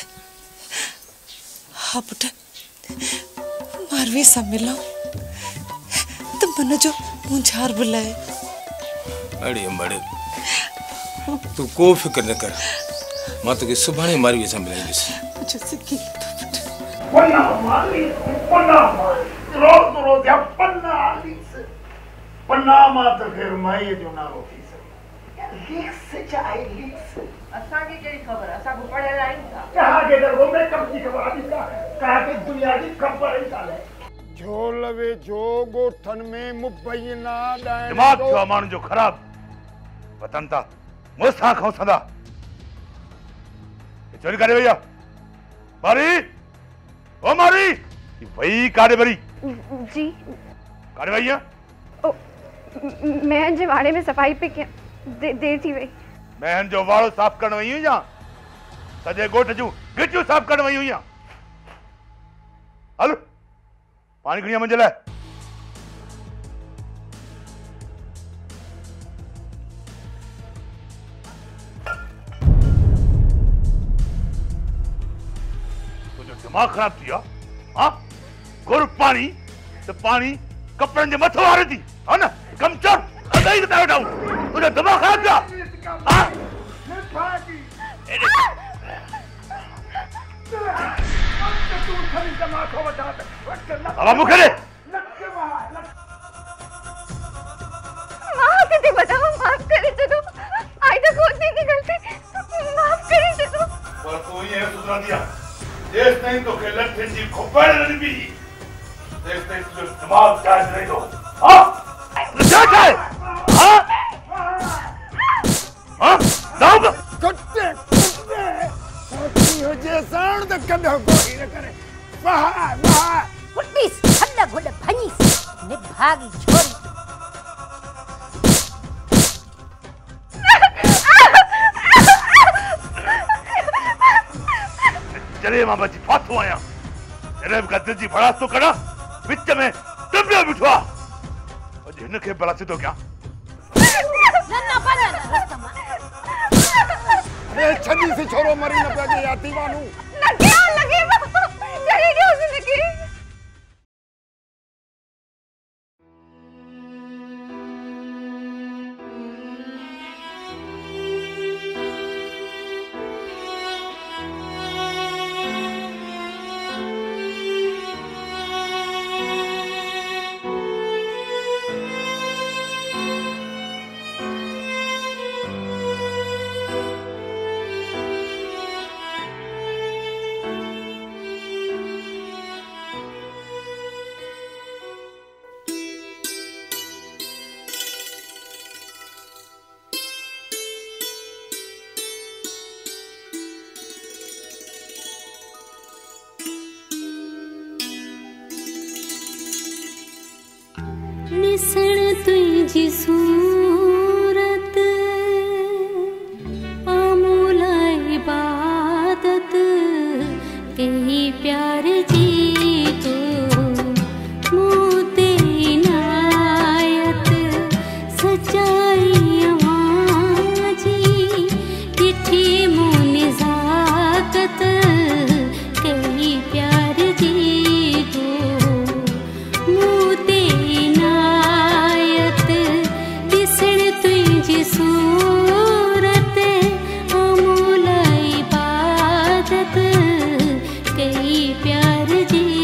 हाँ पुट मारवी सां मिलां त मन जो मुंझार बि लाए। अड़े अड़े तू को फिक्र न कर मां तोखे सुभाणे मारवीअ सां मिलाईंदुसि। मुझे सिकी पन्ना माली रोज रोज या पन्ना आलीस पन्ना मा त फिर माई जो नालो थी सके लिक्स चाहे लिक्स असांखे कहिड़ी ख़बर असां को पढ़ियल आहियूं था कहा के दर वो में कब की खबर आती का काके दुनिया की खबर ही काले जो लवे जो गोठन में मुबैना डायन दिमाग जो माण्हुनि जो ख़राब वतन ता मूंसां खौसंदा चोरी करे वई आहे मारी ओ मारी वही कारे भरी जी कारे वई आहे महन जे वाड़े में सफाई पे क्या देर थी वई महन जो वाड़ो साफ करण वई हुई या सजे गोठ जूं गिचूं साफ करण वई हुई या हल पानी खणी मंझि लाइ दिमाग खराब थी वियो हाँ गुर पानी तो पानी कपड़न जे मथो वारे थी हा न कम चोर अदई त वेठा तुझो दिमाग खराब थिया हाँ अब मुखे दे माफ कर दे बताओ माफ करे चलो आई तो खुद नहीं गलती माफ करे चलो पर तू ये सुधरा दिया देश नहीं तो के लठे जी खोपड़ नहीं भी देश नहीं तो दिमाग चार्ज नहीं दो हाँ क्या चाहे हाँ हाँ दाऊं कुत्ते कुत्ते सोची हो जे साण त कदो कोई न करे वाह वाह कुट्टीस हड्डा गुड भनीस निभागी छोरी चले मां बची फाथो आया जरे का दिल जी भड़ास तो करा विच में दबियो बिठवा अज हिन के बला सिधो क्या न पर रस्तमा ए छदी से छोरो मरी न पजे या दीवानू न क्या लगे चली गई जिंदगी निसण तुझी सूरत आमूल इबादत कही प्यार जी तो मोते नायत सच्चाई आवाजी डिठी मुन ज़ाकत कही प्यार जी तो मोते नायत दिसण तुझी सूरत अमूल इबादत कई प्यार जी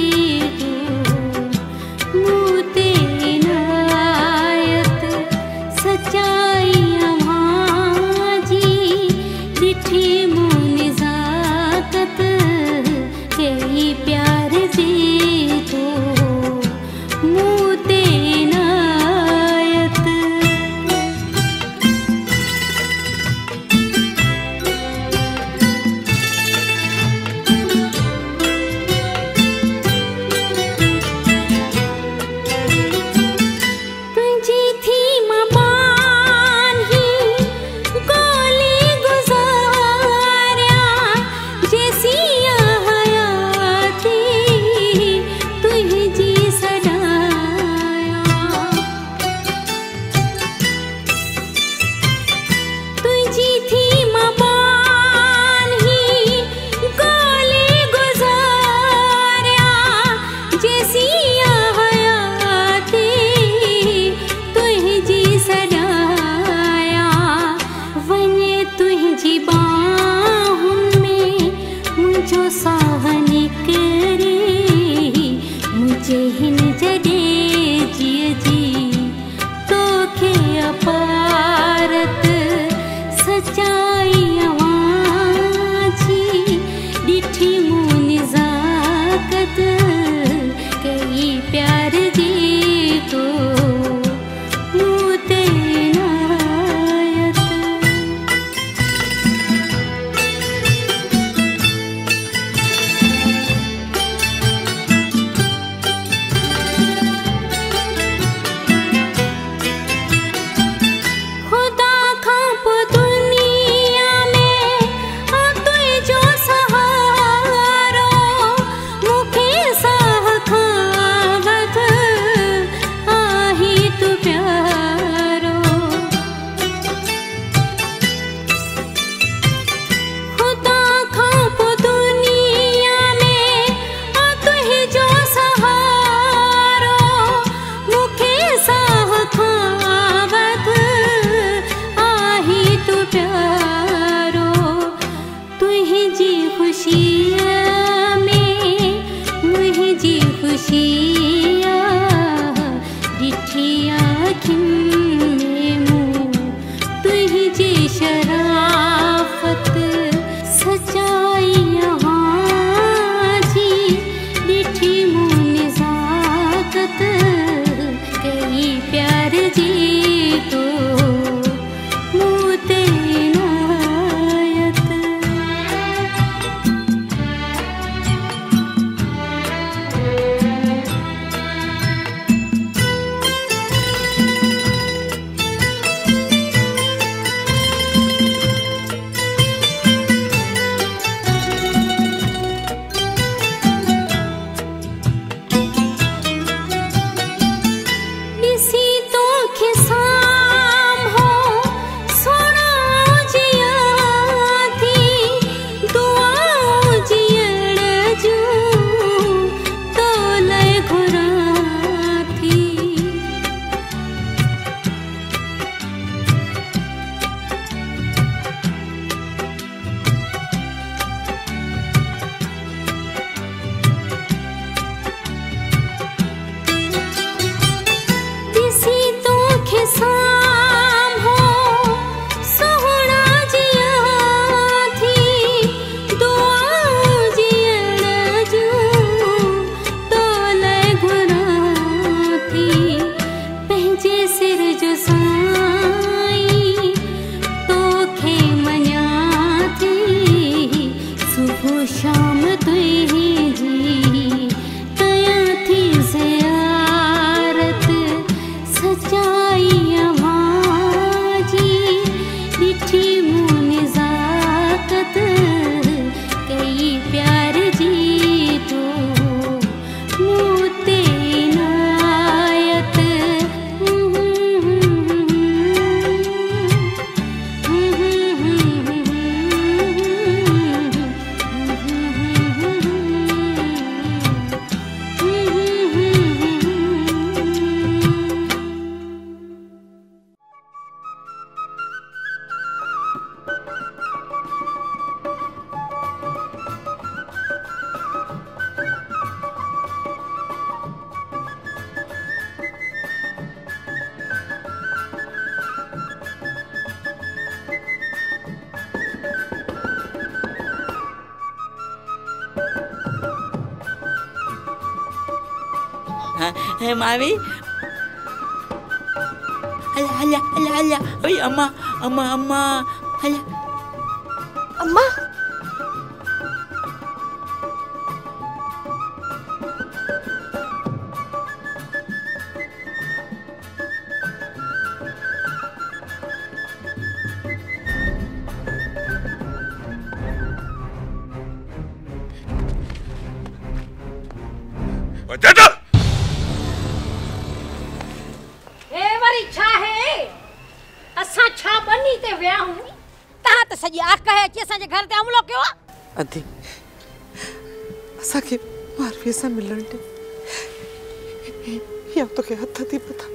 हे मावी हला हला हला ओए अम्मा अम्मा अम्मा हला अम्मा घर ते हमलो कयो अधी असांखे मारवीअ सां मिलण ॾे या तोखे हथ थी पता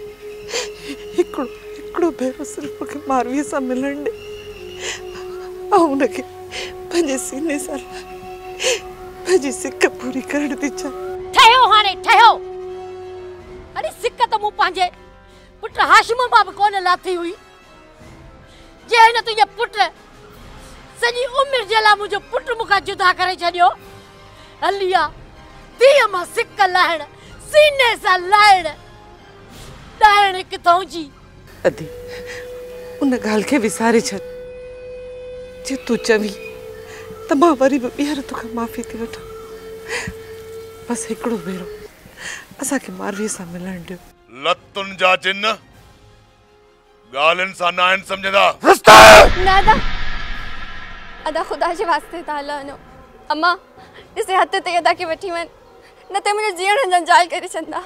हिकिड़ो भेरो सिर्फ़ मूंखे मारवीअ सां मिलण ॾे ऐं हुनखे पंहिंजे सीने सां पंहिंजी सिक पूरी करण थी चाहियां। ठहियो हाणे ठहियो। अरे सिक त मूं पंहिंजे पुट हाशिम मां बि कोन लाथी हुई। जे हिन तुंहिंजे पुट सॼी उमिरि जे लाइ मुंहिंजो पुट मूंखां जुदा करे छॾियो। हलिया धीअ मां सिक लाहिण सीने सां लाहिण ॾाइण किथां जी। अधी उन ॻाल्हि खे विसारे छॾ। जे तूं चवी त मां वरी बि ॿीहर तोखां माफ़ी थी वठां। बसि हिकिड़ो भेरो असांखे मारवीअ सां मिलण ॾियो। लतुनि जा जिन ॻाल्हियुनि सां न आहिनि सम्झंदा। नादा अदा खुदा जे वास्ते ता हलो। अम्मा इसे हथ ते अदा के वठी वन न ते मुझे जीण जंजाल करे छंदा।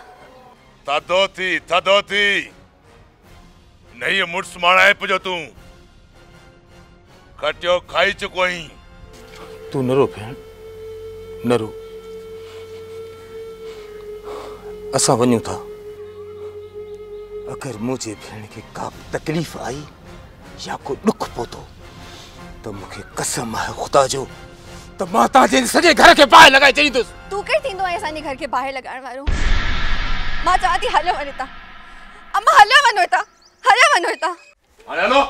थदो थी नहीं मुड़स माणाए पुजो तू खटियो खाई चुको ही। तू न रो भेण न रो। असां वञूं था। अगर मुझे भेण के का तकलीफ आई या को दुख पहुतो तो मुखे कसम है खुदा जो तो माता जे सजे घर के बाहर लगाए चईंदुस। तू के थींदो है असांजे घर के बाहर लगाण वारो। मां चाहती हलो वनेता। अम्मा हलो वनोता हलो वनोता। हलो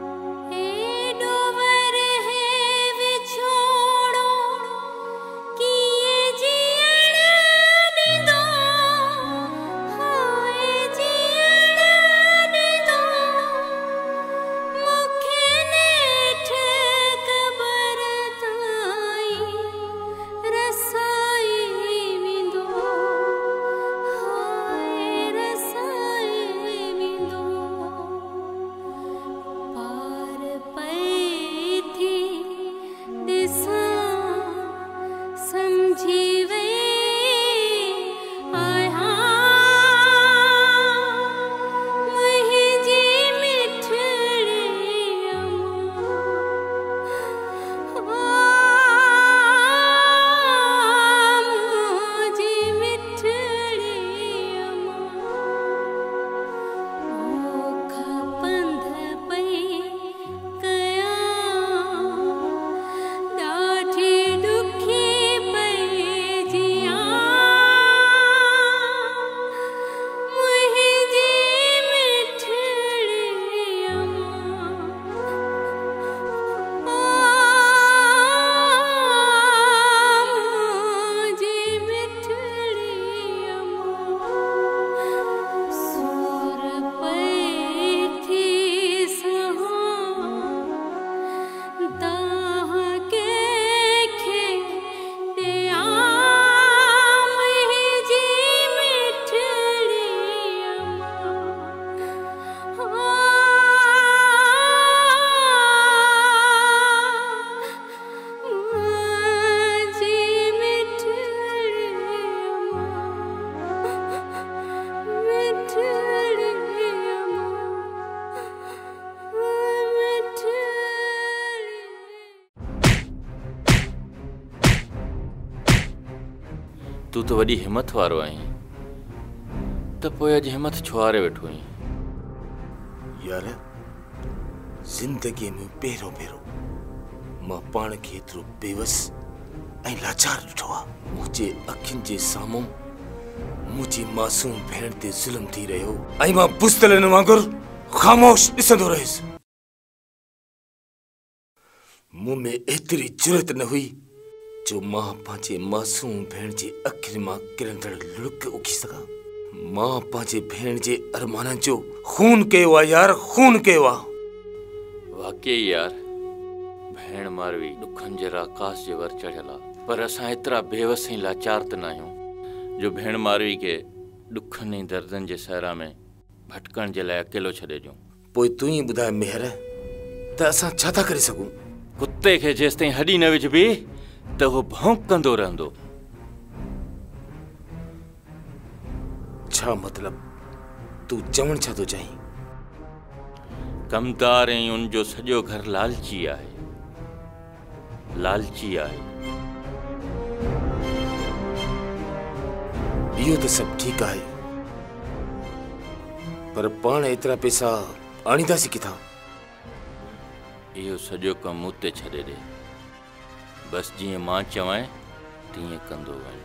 तू तो वडी हिम्मत वारो आई तो पोइ अज हिम्मत छुआरे वेठो आई। यार जिंदगी में पहिरों भेरो मां पाण खे एतिरो बेवस ऐं लाचार ॾिठो आहे। मुंहिंजे अखियुनि जे साम्हूं मुंहिंजी मासूम भेण ते ज़ुल्म थी रहियो ऐं मां बुज़दिलनि वांगुरु ख़ामोश ॾिसंदो रहियुसि। मूं में एतिरी जुरत न हुई जो मां पांचे मासूम भेण जे अखियुनि मां किरंदड़ लुड़क उखी सघां। मां पांचे भेण जे अरमाननि जो खून कयो आहे यार, खून कयो आहे। वाकई यार, भेण मारवी दुखन जे आकाश जे वर चढ़ियल आहे, पर असां एतिरा बेवस ऐं लाचार त न आहियूं जो भेण मारवी के दुखनि ऐं दर्दनि जे सहरा में भटकण जे लाइ अकेलो छॾे ॾियूं। पोइ तूं ई ॿुधाए मेहर, त असां छा था करे सघूं? कुत्ते खे जेसिताईं हॾी न विझबी त उहो भौंकंदो रहंदो। छा मतलब? तू चवण छा थो चाहीं? कमदार ऐं उन जो सॼो घर लालची आहे, लालची आहे। इहो त सभु ठीकु आहे, पर पाण एतिरा पैसा आणींदासीं किथां? इहो सॼो कमु मूं ते छॾे ॾे। बस जीअं मां चवां तीअं कंदो वञ।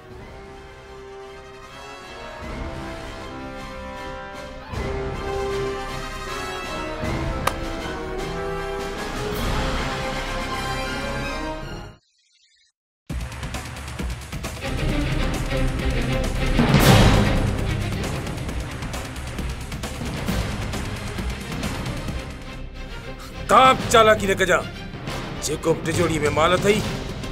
ताप चालाकी न कजा, जेको टिजोड़ी में माल अथई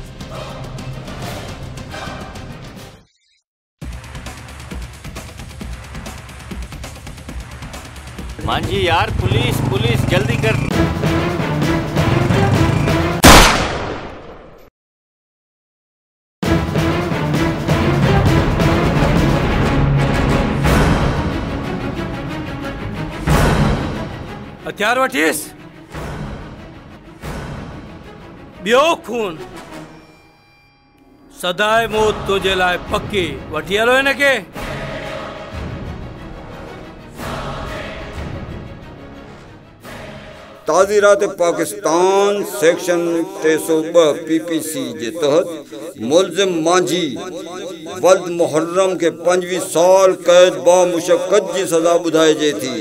मांझी यार, पुलिस पुलिस जल्दी कर। हथियार वठीस। ॿियो खून सदाए मौत तुझे लाइ पक्की। वठी हलो हिनखे। ताज़ीरात पाकिस्तान सेक्शन 302 PPC के तहत मुलजिम मांझी वल्द मुहर्रम के 25 साल कैद बा मुशक्कत की सजा बुधाई जे थी।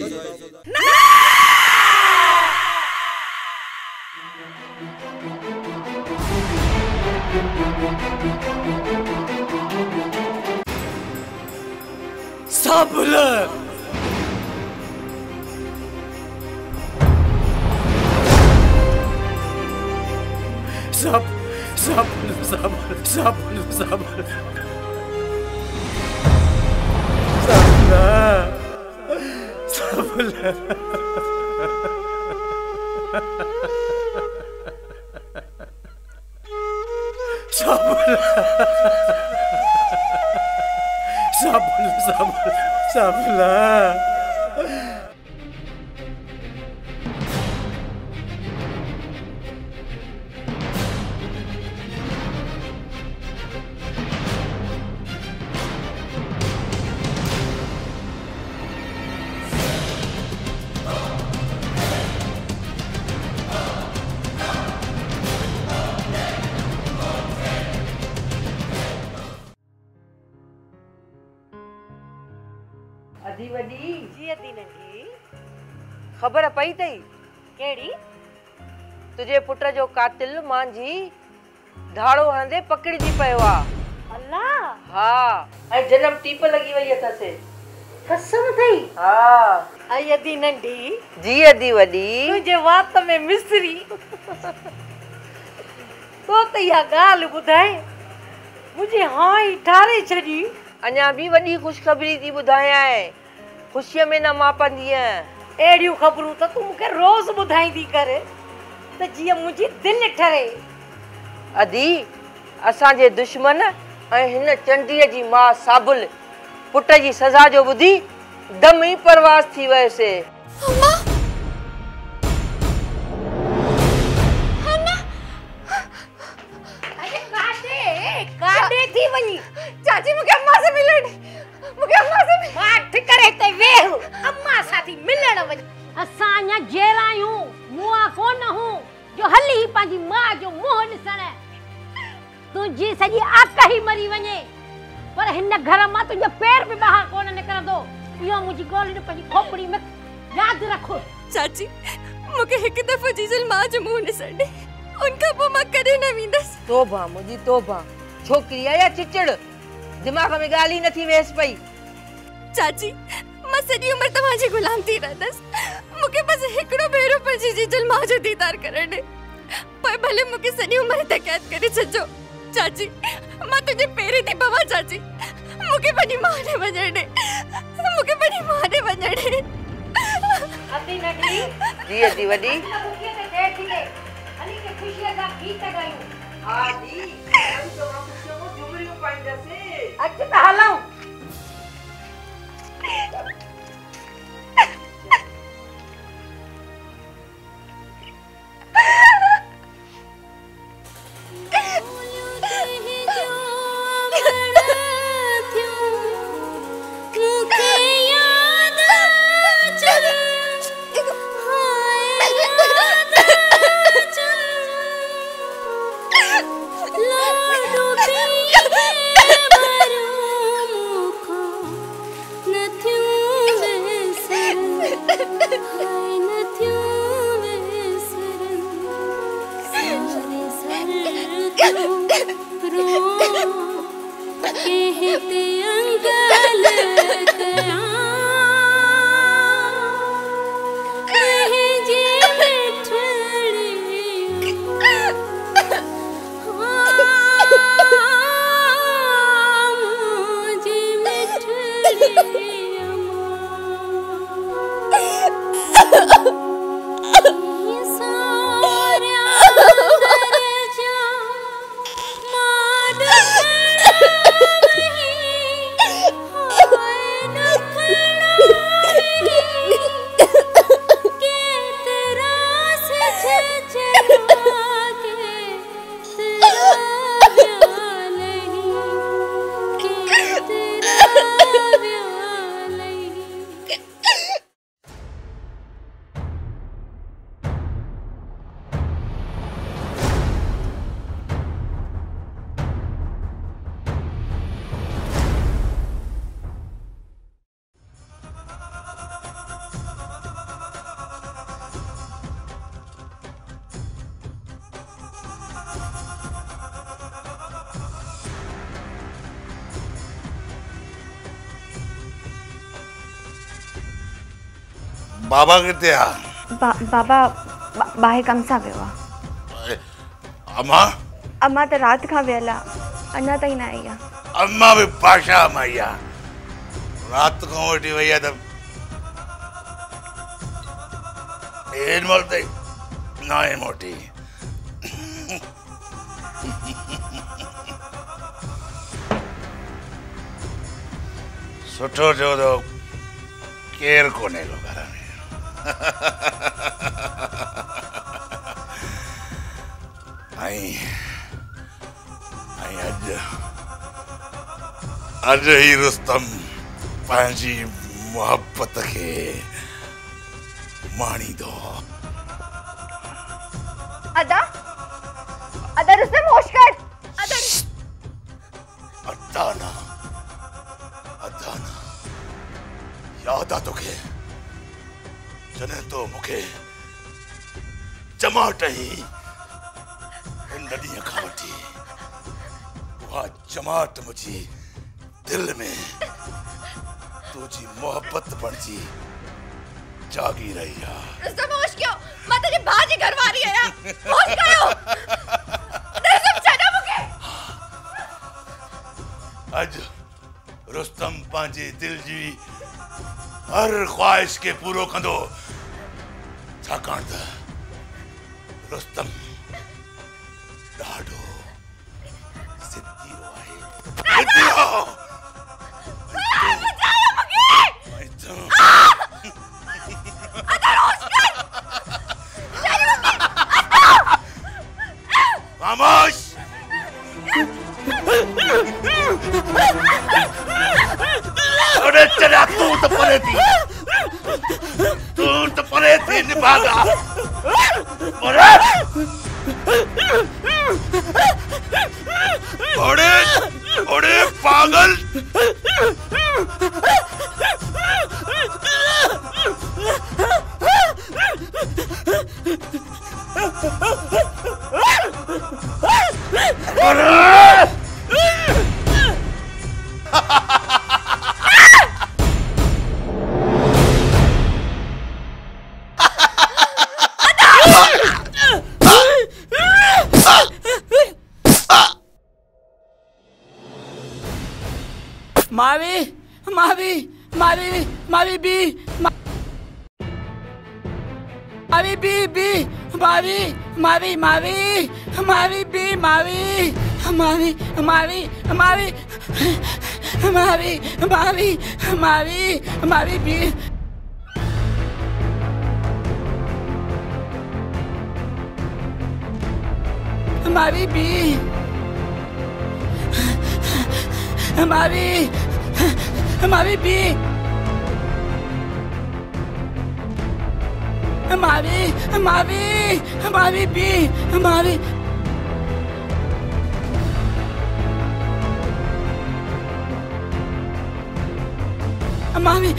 साबुल सब सब सब सब सब साबुल साबुल साबुल साबुल साबुल अधी वडी जी अधी नंढी खबर पई तई केड़ी? तुझे पुट जो कातिल मांझी धाड़ो हंदे पकड़जी पयो आ। अल्लाह। हाँ, ऐं जन्म टीप लगी वई अथसे। कसम थई? हाँ। आई अधी नंढी जी अधी वडी तुझे वात में मिस्री तो त इहा गाल बुधाए मुझे हाँ ही ठारे छड़ी। अञा भी वडी खुशखबरी थी बुधाया है। खुशी में न मापंदी है। एड़ियूं खबरूं त तू मुखे रोज बुधाईंदी करे त जीअं मुंहिंजी दिलि ठरे। अधी असां जे दुश्मन ऐं हिन चंडीअ जी मां साबुल पुट जी सज़ा जो ॿुधी दम ई परवास थी वयसे। काडे थी वनी चाची मुखे अम्मा से मिलण। मुखे अम्मा से माठ करे ते वेह अम्मा साथी मिलण वनी। असां अञा जेल आहियूं मुआ कोन हूं जो हली पंहिंजी मां जो मुंहुं ॾिसण। तुंहिंजी सॼी अक ही मरी वञे पर हिन घर मां तुंहिंजो पैर बि ॿाहिरि कोन निकिरंदो। इहो मुंहिंजी ॻोल्हियुनि पंहिंजी खोपड़ी में यादि रखो। चाची मूंखे हिकु दफ़ो जीजल मां जो मुंहुं ॾिसण ॾे, उनखां पोइ मां कॾहिं न वेंदसि। तौबा मुंहिंजी तौबा। छोकरी है या चिचड़ दिमाग में गाली न थी वेस पई। चाची मां सॼी उमिरि तव्हांजी गुलाम थी रहंदसि। मूंखे बसि हिकिड़ो भेरो पंहिंजी जीजल मां जो दीदार करण ॾे, पर भले मूंखे सॼी उमिरि हिते कैद करे छॾिजो। चाची मां तुंहिंजे पेरे थी पवां। चाची मूंखे पंहिंजी मां ॾे वञण ॾे, मूंखे पंहिंजी मां ॾे वञण ॾे। अती नंढी धीअ थी वॾी ख़ुशीअ जा गीत ॻायूं। हा दी ख़ुशियों को झुमरियूं पाईंदासीं। अच त हलूं। बाबा किथे आ? बाबा ॿाहिरि कम सां वियो आहे। अम्मा? अम्मा त राति खां वियल आहे, अञा ताईं न आई आहे। अम्मा भी पाशा माई आ, रात को वठी वई आ त एनमल ते ना है मोटी। सुठो जो तो केर कोने लो घर में। आई अज ही रुस्तम पंहिंजी मोहब्बत के माणी दो। अदा अदा रुस्तम होश कर। अदाना याद आ तोखे जने तो मुखे जमाट ही नदी खां वठी वहा जमाट मुझी दिल में तुझी मोहब्बत बणजी जागी रही है। रुस्तम होश क्यों? मैं तेरी भाजी घर वाली है यार, होश कयो। रुस्तम छड़ा मुके। आज रुस्तम पांजे दिल जी हर ख्वाहिश के पूरो कंदो, छाकाणि त रुस्तम ॾाढो सिद्धीरो आहे। खामोश। अरे चला तू तो परे थी निभागा। अरे पागल। मावी मावी मावी मावी बी मावी बी बी मावी मावी मावी मावी बी मावी मावी मावी मावी मावी मावी मावी मावी बी मावी बी मावी मावी बी मावी मावी मावी बी मावी मावी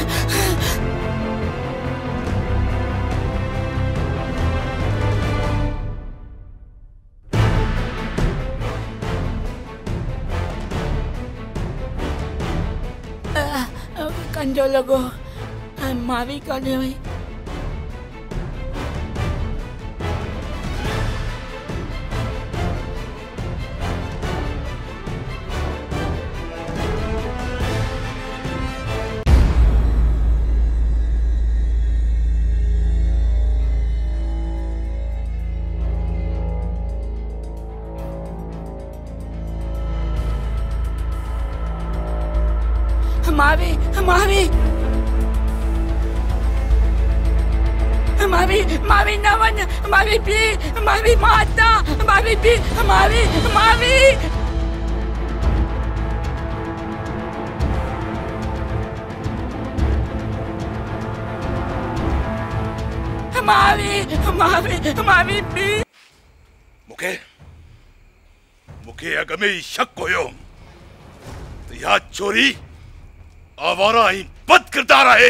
कंजो लॻो मावी काॾे वई मावी मावी मावी मावी न वञ मावी पी मावी माता मावी पी मावी मावी मावी मावी मावी पी मूंखे अॻ में ई शक हुयो त इहा चोरी आवारा ही बद किरदार है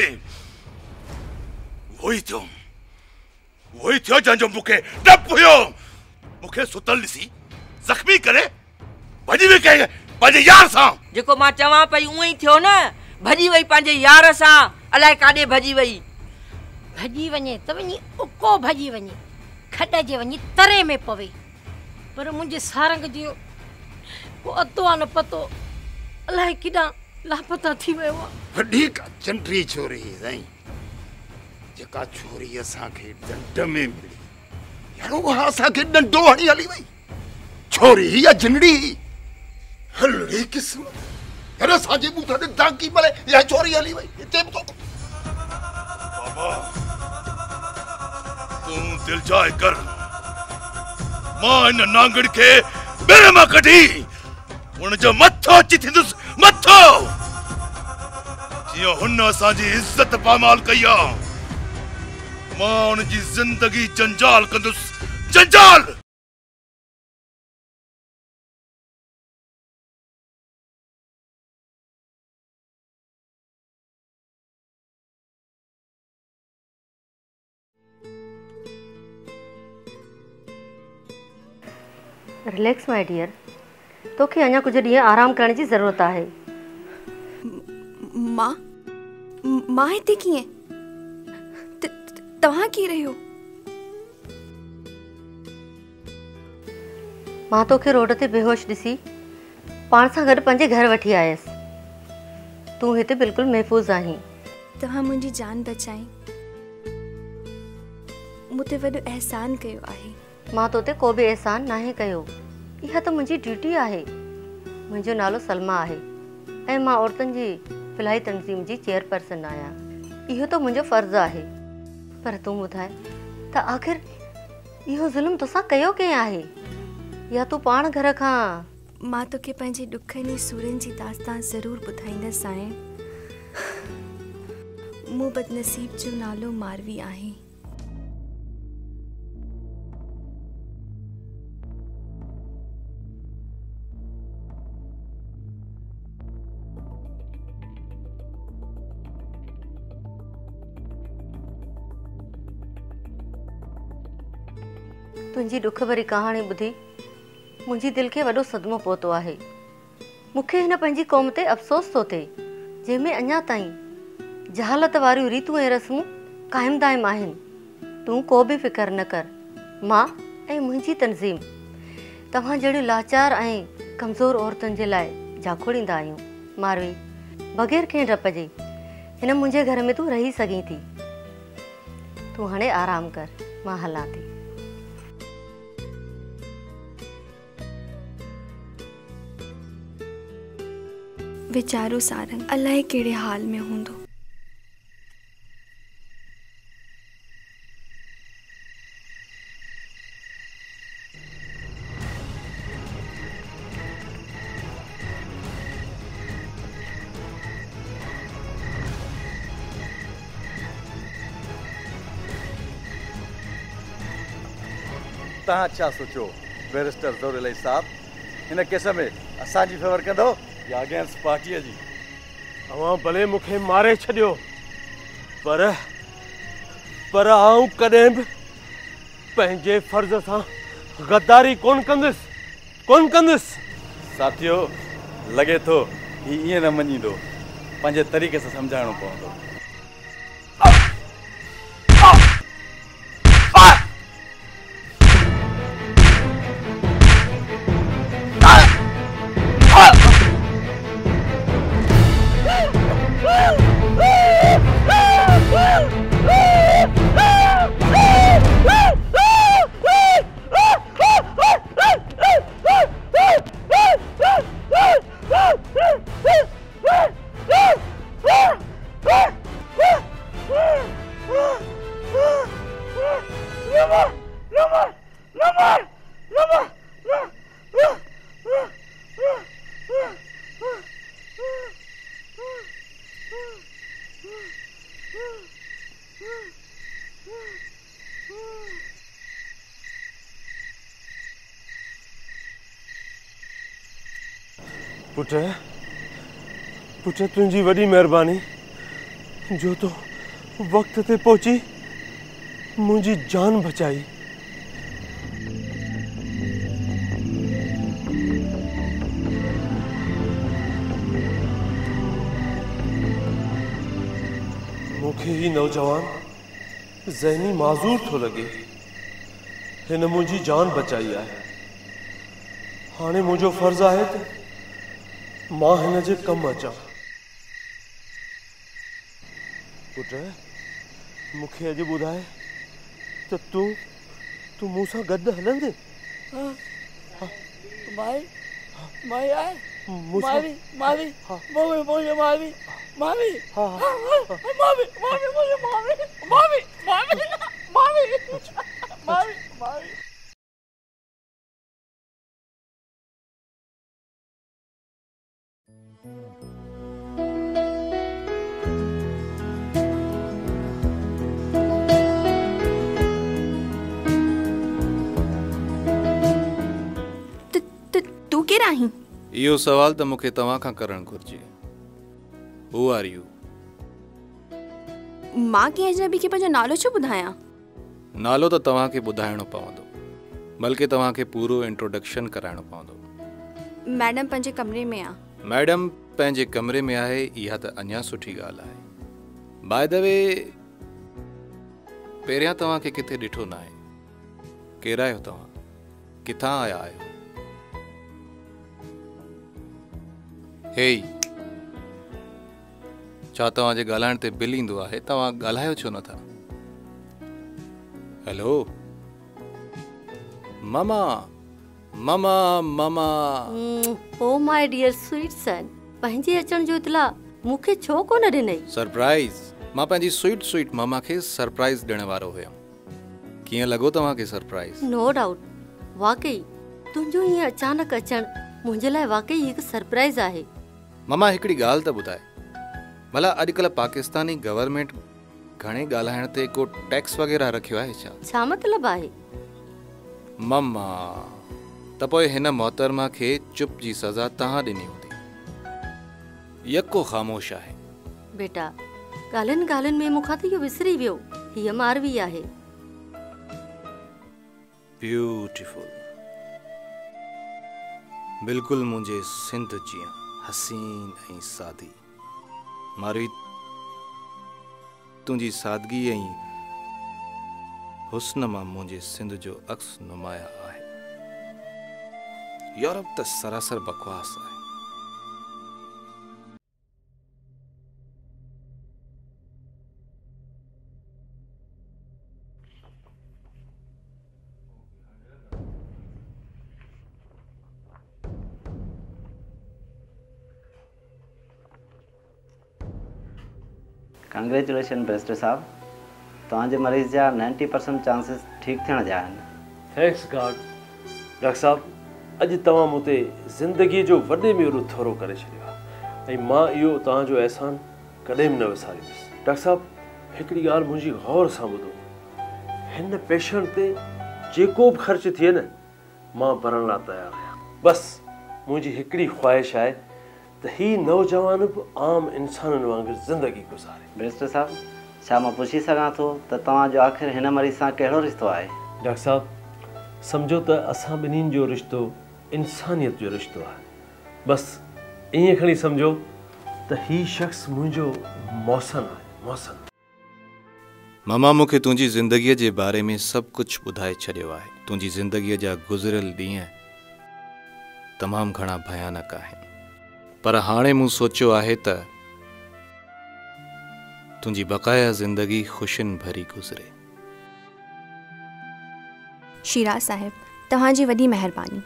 वही थियो जंहिंजो मूंखे डप हुयो मूंखे सुतल ॾिसी ज़ख्मी करे भॼी वई कई पंहिंजे यार सां जेको मां चवां पई उहो ई थियो न भॼी वई पंहिंजे यार सां अलाए काॾे भॼी वई भॼी वञे त वञी उको भॼी वञे खॾ जे वञी तरे में पवे पर मुंहिंजे सारंग जो को अतो आहे न पतो अलाए किॾां लापता थी वियो आहे वॾी का चंडरी छोरी साईं जेका छोरी असांखे ॾंड में मिली यारो उहा असांखे ॾंडो हणी हली वई छोरी या जिनड़ी हलड़ी क़िस्मत अरे असांजे मूं ते दागी मले इहा छोरी हली वई हिते बि बाबा तूं दिल जाए कर मां हिन नांगड़ खे ॿेड़ मां कढी उनजो मथो अची थींदुसि मथो जीअं हुन असांजी इज़त पामाल कई आहे मां उनजी ज़िंदगी जंजाल कंदुसि जंजाल रिलैक्स माय डियर तोखे अञा कुछ ॾींहं आराम करण जी ज़रूरत आहे मां हिते कीअं तव्हां की रहियो मां तोखे रोड ते बेहोश ॾिसी पाण सां गॾु पंहिंजे घर वठी आयसि तूं हिते बिल्कुलु महफ़ूज़ आहीं तव्हां मुंहिंजी जान बचाई मूं ते वॾो एहसान कयो आहे मां तो ते को भी एहसान नाहे कयो इहा तो मुंहिंजी ड्यूटी आहे मुंहिंजो नालो सलमा आहे ऐं मां औरतुनि जी फिलाई तंज़ीम जी चेयरपर्सन आहियां इहो तो मुंहिंजो फ़र्ज़ु आहे पर तूं ॿुधाए त आख़िर इहो ज़ुल्म तोसां कयो कंहिं आहे या तूं पाण घर खां मां तोखे पंहिंजे ॾुखनि ऐं सूरनि जी दास्तान ज़रूरु ॿुधाईंदसि साईं मूं बदनसीब जो नालो मारवी आहे तुंहिंजी दुख भरी कहाणी ॿुधी मुंहिंजी दिलि खे वॾो सदमो पहुतो आहे मूंखे हिन पंहिंजी क़ौम ते अफ़सोस थो थिए जंहिंमें अञा ताईं जहालत वारियूं रीतूं ऐं रस्मूं क़ाइमु दाइमु आहिनि तूं को बि फ़िकर न कर मां ऐं मुंहिंजी तंज़ीम तव्हां जहिड़ियूं लाचार ऐं कमज़ोर औरतुनि जे लाइ जाखोड़ींदा आहियूं मारवी बग़ैर कंहिं डप जे हिन मुंहिंजे घर में तूं रही सघीं थी। तूं हाणे आराम कर, मां हलां थी। वीचारो सारंग अलाए कहिड़े हाल में हूंदो। तव्हां छा सोचियो बैरिस्टर ज़ोर इलाही साहब, हिन केस में असांजी फेवर कंदो या अगेंस्ट पार्टीअ जी? अवां भले मूंखे मारे छॾियो, पर आऊं कॾहिं बि पंहिंजे फर्ज़ सां गद्दारी कोन कंदुसि। साथियो, लॻे थो ही ईअं न मञींदो, पंहिंजे तरीक़े सां सम्झाइणो पवंदो। पुट तुंहिंजी वॾी महिरबानी जो तो वक़्त ते पहुची मुंहिंजी जान बचाई। मूंखे ही नौजवान ज़हनी माज़ूर थो लॻे, हिन मुंहिंजी जान बचाई आहे। हाणे मुंहिंजो फर्ज़ आहे त मां हिन जे कमु अचां। पुट मूंखे अॼु ॿुधाए त तूं मूं सां गॾु हलंदे? माई आहे मावी मावी मावी मावी मावी मावी मावी मावी मावी मावी मावी। तू केरु आहीं? इहो सवाल त मूंखे तव्हां खां करणु घुर्जे। Who are you? मां कंहिं अजनबी खे पंहिंजो नालो छो ॿुधायां? नालो त तव्हांखे ॿुधाइणो पवंदो, बल्कि तव्हांखे पूरो इंट्रोडक्शन कराइणो पवंदो। मैडम पंहिंजे कमरे में आ। मैडम पंहिंजे कमरे में आहे, इहा त अञा सुठी ॻाल्हि आहे। बाय द वे, पहिरियां तव्हांखे किथे ॾिठो न आहे। केरु आहियो तव्हां? किथां आया आहियो? हे, छा तव्हांजे ॻाल्हाइण ते बिल ईंदो आहे? तव्हां ॻाल्हायो छो नथा? हेलो मामा मामा मामा। Oh my dear sweet son, पंहिंजे अचण जो इतला मूंखे छो कोन ॾिनई? सरप्राइज़। मां पंहिंजी स्वीट मामा खे सरप्राइज़ ॾियण वारो हुयमि। कीअं लॻो तव्हांखे सरप्राइज़? नो डाउट, वाकई तुंहिंजो हीअं अचानक अचण मुंहिंजे लाइ वाकई हिकु सरप्राइज़ आहे। मामा हिकिड़ी ॻाल्हि त ॿुधाए, भला अॼुकल्ह पाकिस्तानी गवर्नमेंट घणे ॻाल्हाइण ते को टैक्स वग़ैरह रखियो आहे छा? छा मतिलबु आहे? मम्मा, त पोइ हिन मोहतरमा खे चुप जी सज़ा तव्हां ॾिनी हूंदी। यको ख़ामोश आहे। बेटा, ॻाल्हियुनि ॻाल्हियुनि में मूंखां त इहो विसरी वियो, हीअ मारवी आहे। ब्यूटीफुल, बिल्कुलु मुंहिंजे सिंध जीअं हसीन ऐं सादी। मारवी, तुंहिंजी सादगी ऐं हुस्न मां मुंहिंजे सिंध जो अक्स नुमाया आहे। यूरोप त सरासर बकवास आहे। कंग्रेचुलेशन बैरिस्टर साहब, तव्हांजे मरीज़ जा 90% चांसेस ठीक थियण जा आहिनि। Thanks God. डॉक्टर साहब, अॼु तव्हां मूं ते ज़िंदगीअ जो वॾे में वॾो थोरो करे छॾियो आहे ऐं मां इहो तव्हांजो अहसान कॾहिं बि न विसारींदुसि। डॉक्टर साहब, हिकिड़ी ॻाल्हि मुंहिंजी गौर सां ॿुधो। हिन पेशेंट ते जेको बि ख़र्च थिए न, मां भरण लाइ तयारु आहियां। बसि मुंहिंजी हिकिड़ी ख़्वाहिश आहे त ही नौजवान बि आम इंसाननि वांगुरु ज़िंदगी गुज़ारे। बैरिस्टर साहब, छा मां पुछी सघां थो त तव्हांजो आख़िर हिन मरीज़ सां कहिड़ो रिश्तो आहे? डॉक्टर साहब, सम्झो त असां ॿिन्हिनि जो रिश्तो इंसानियत जो रिश्तो आहे। बसि ईअं खणी सम्झो त ही शख़्स मुंहिंजो मौसन आहे, मौसन। मामा मूंखे तुंहिंजी ज़िंदगीअ जे बारे में सभु कुझु ॿुधाए छॾियो आहे। तुंहिंजी ज़िंदगीअ जा गुज़िरियल ॾींहं तमामु घणा भयानक आहिनि, पर हाणे मूं सोचियो आहे त तुंहिंजी बक़ाया ज़िंदगी ख़ुशियुनि भरी गुज़रे। शिराज साहिब, तव्हांजी वॾी महिरबानी।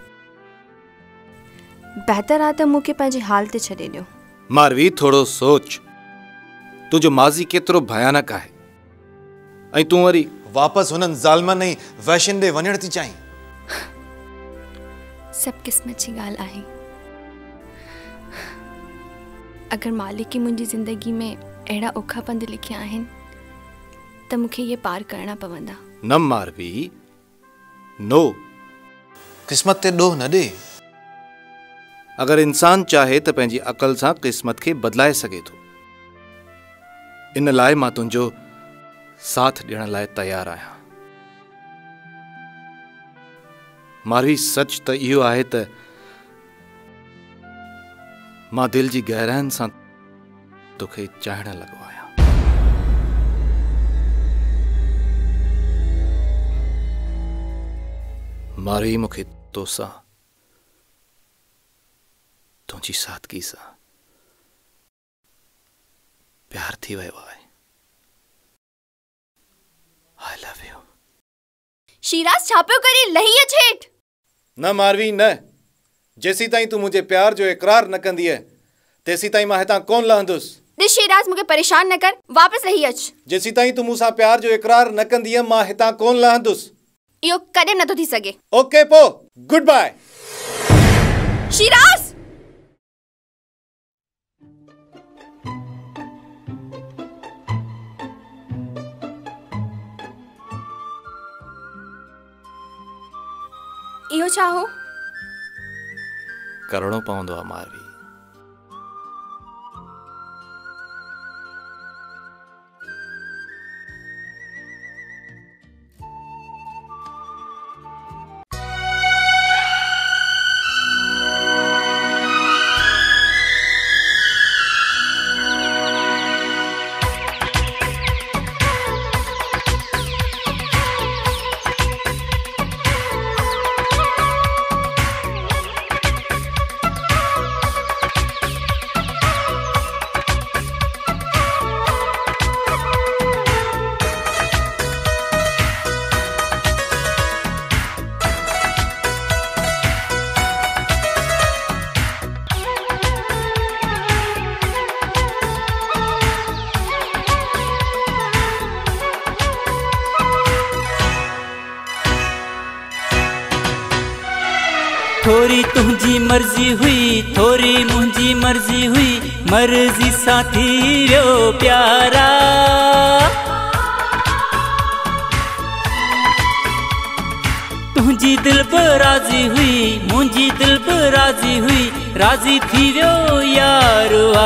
बहितर आहे त मूंखे पंहिंजे हाल ते छॾे ॾियो। मारवी, थोरो सोच। तुंहिंजो माज़ी केतिरो भयानक आहे ऐं तूं वरी वापसि हुननि ज़ालमनि ऐं वैश्यनि ॾे वञण थी चाहीं। सभु क़िस्मत जी ॻाल्हि आहे। अगरि मालिक मुंहिंजी ज़िंदगी में अहिड़ा औखा पंध लिखिया आहिनि त मूंखे इहे पार करणा पवंदा। न मारवी, नो। क़िस्मत ते ॾोह न ॾे। अगरि इंसान चाहे त पंहिंजी अक़ल सां क़िस्मत खे बदिलाए सघे थो। इन लाइ मां तुंहिंजो साथ ॾियण लाइ तयारु आहियां। मारवी, सच त इहो आहे त मां दिलि जी गहराइनि सां तोखे चाहण लॻो आहियां। मारवी, मूंखे तोसां, तुंहिंजी सादगी सां प्यार थी वियो आहे। I love you। शिराज, छा पियो करे? लही अचेठ। न मारवी, न। जेसी ताईं तूं मुंहिंजे प्यार जो इक़रार न कंदी है, तेसी ताईं मां हितां कोन लहंदुसि। ॾिस शिराज, मूंखे परेशान न कर, वापसि लही अच। जेसी ताईं तूं मूंसां प्यार जो इक़रार न कंदी है, मां हितां कोन लहंदुसि। इहो कॾहिं नथो थी सघे। ओके, पो गुड बाय। शिराज! इहो छा हो? करणो पवंदो आहे मारवी। थोरी तुझी मर्जी हुई, थोरी मुंहिंजी मर्जी हुई, मर्जी सां थी वियो प्यारा। तुझी दिल पे राजी हुई, मुंहिंजी दिल पे राजी हुई, राजी थी वियो यारवा।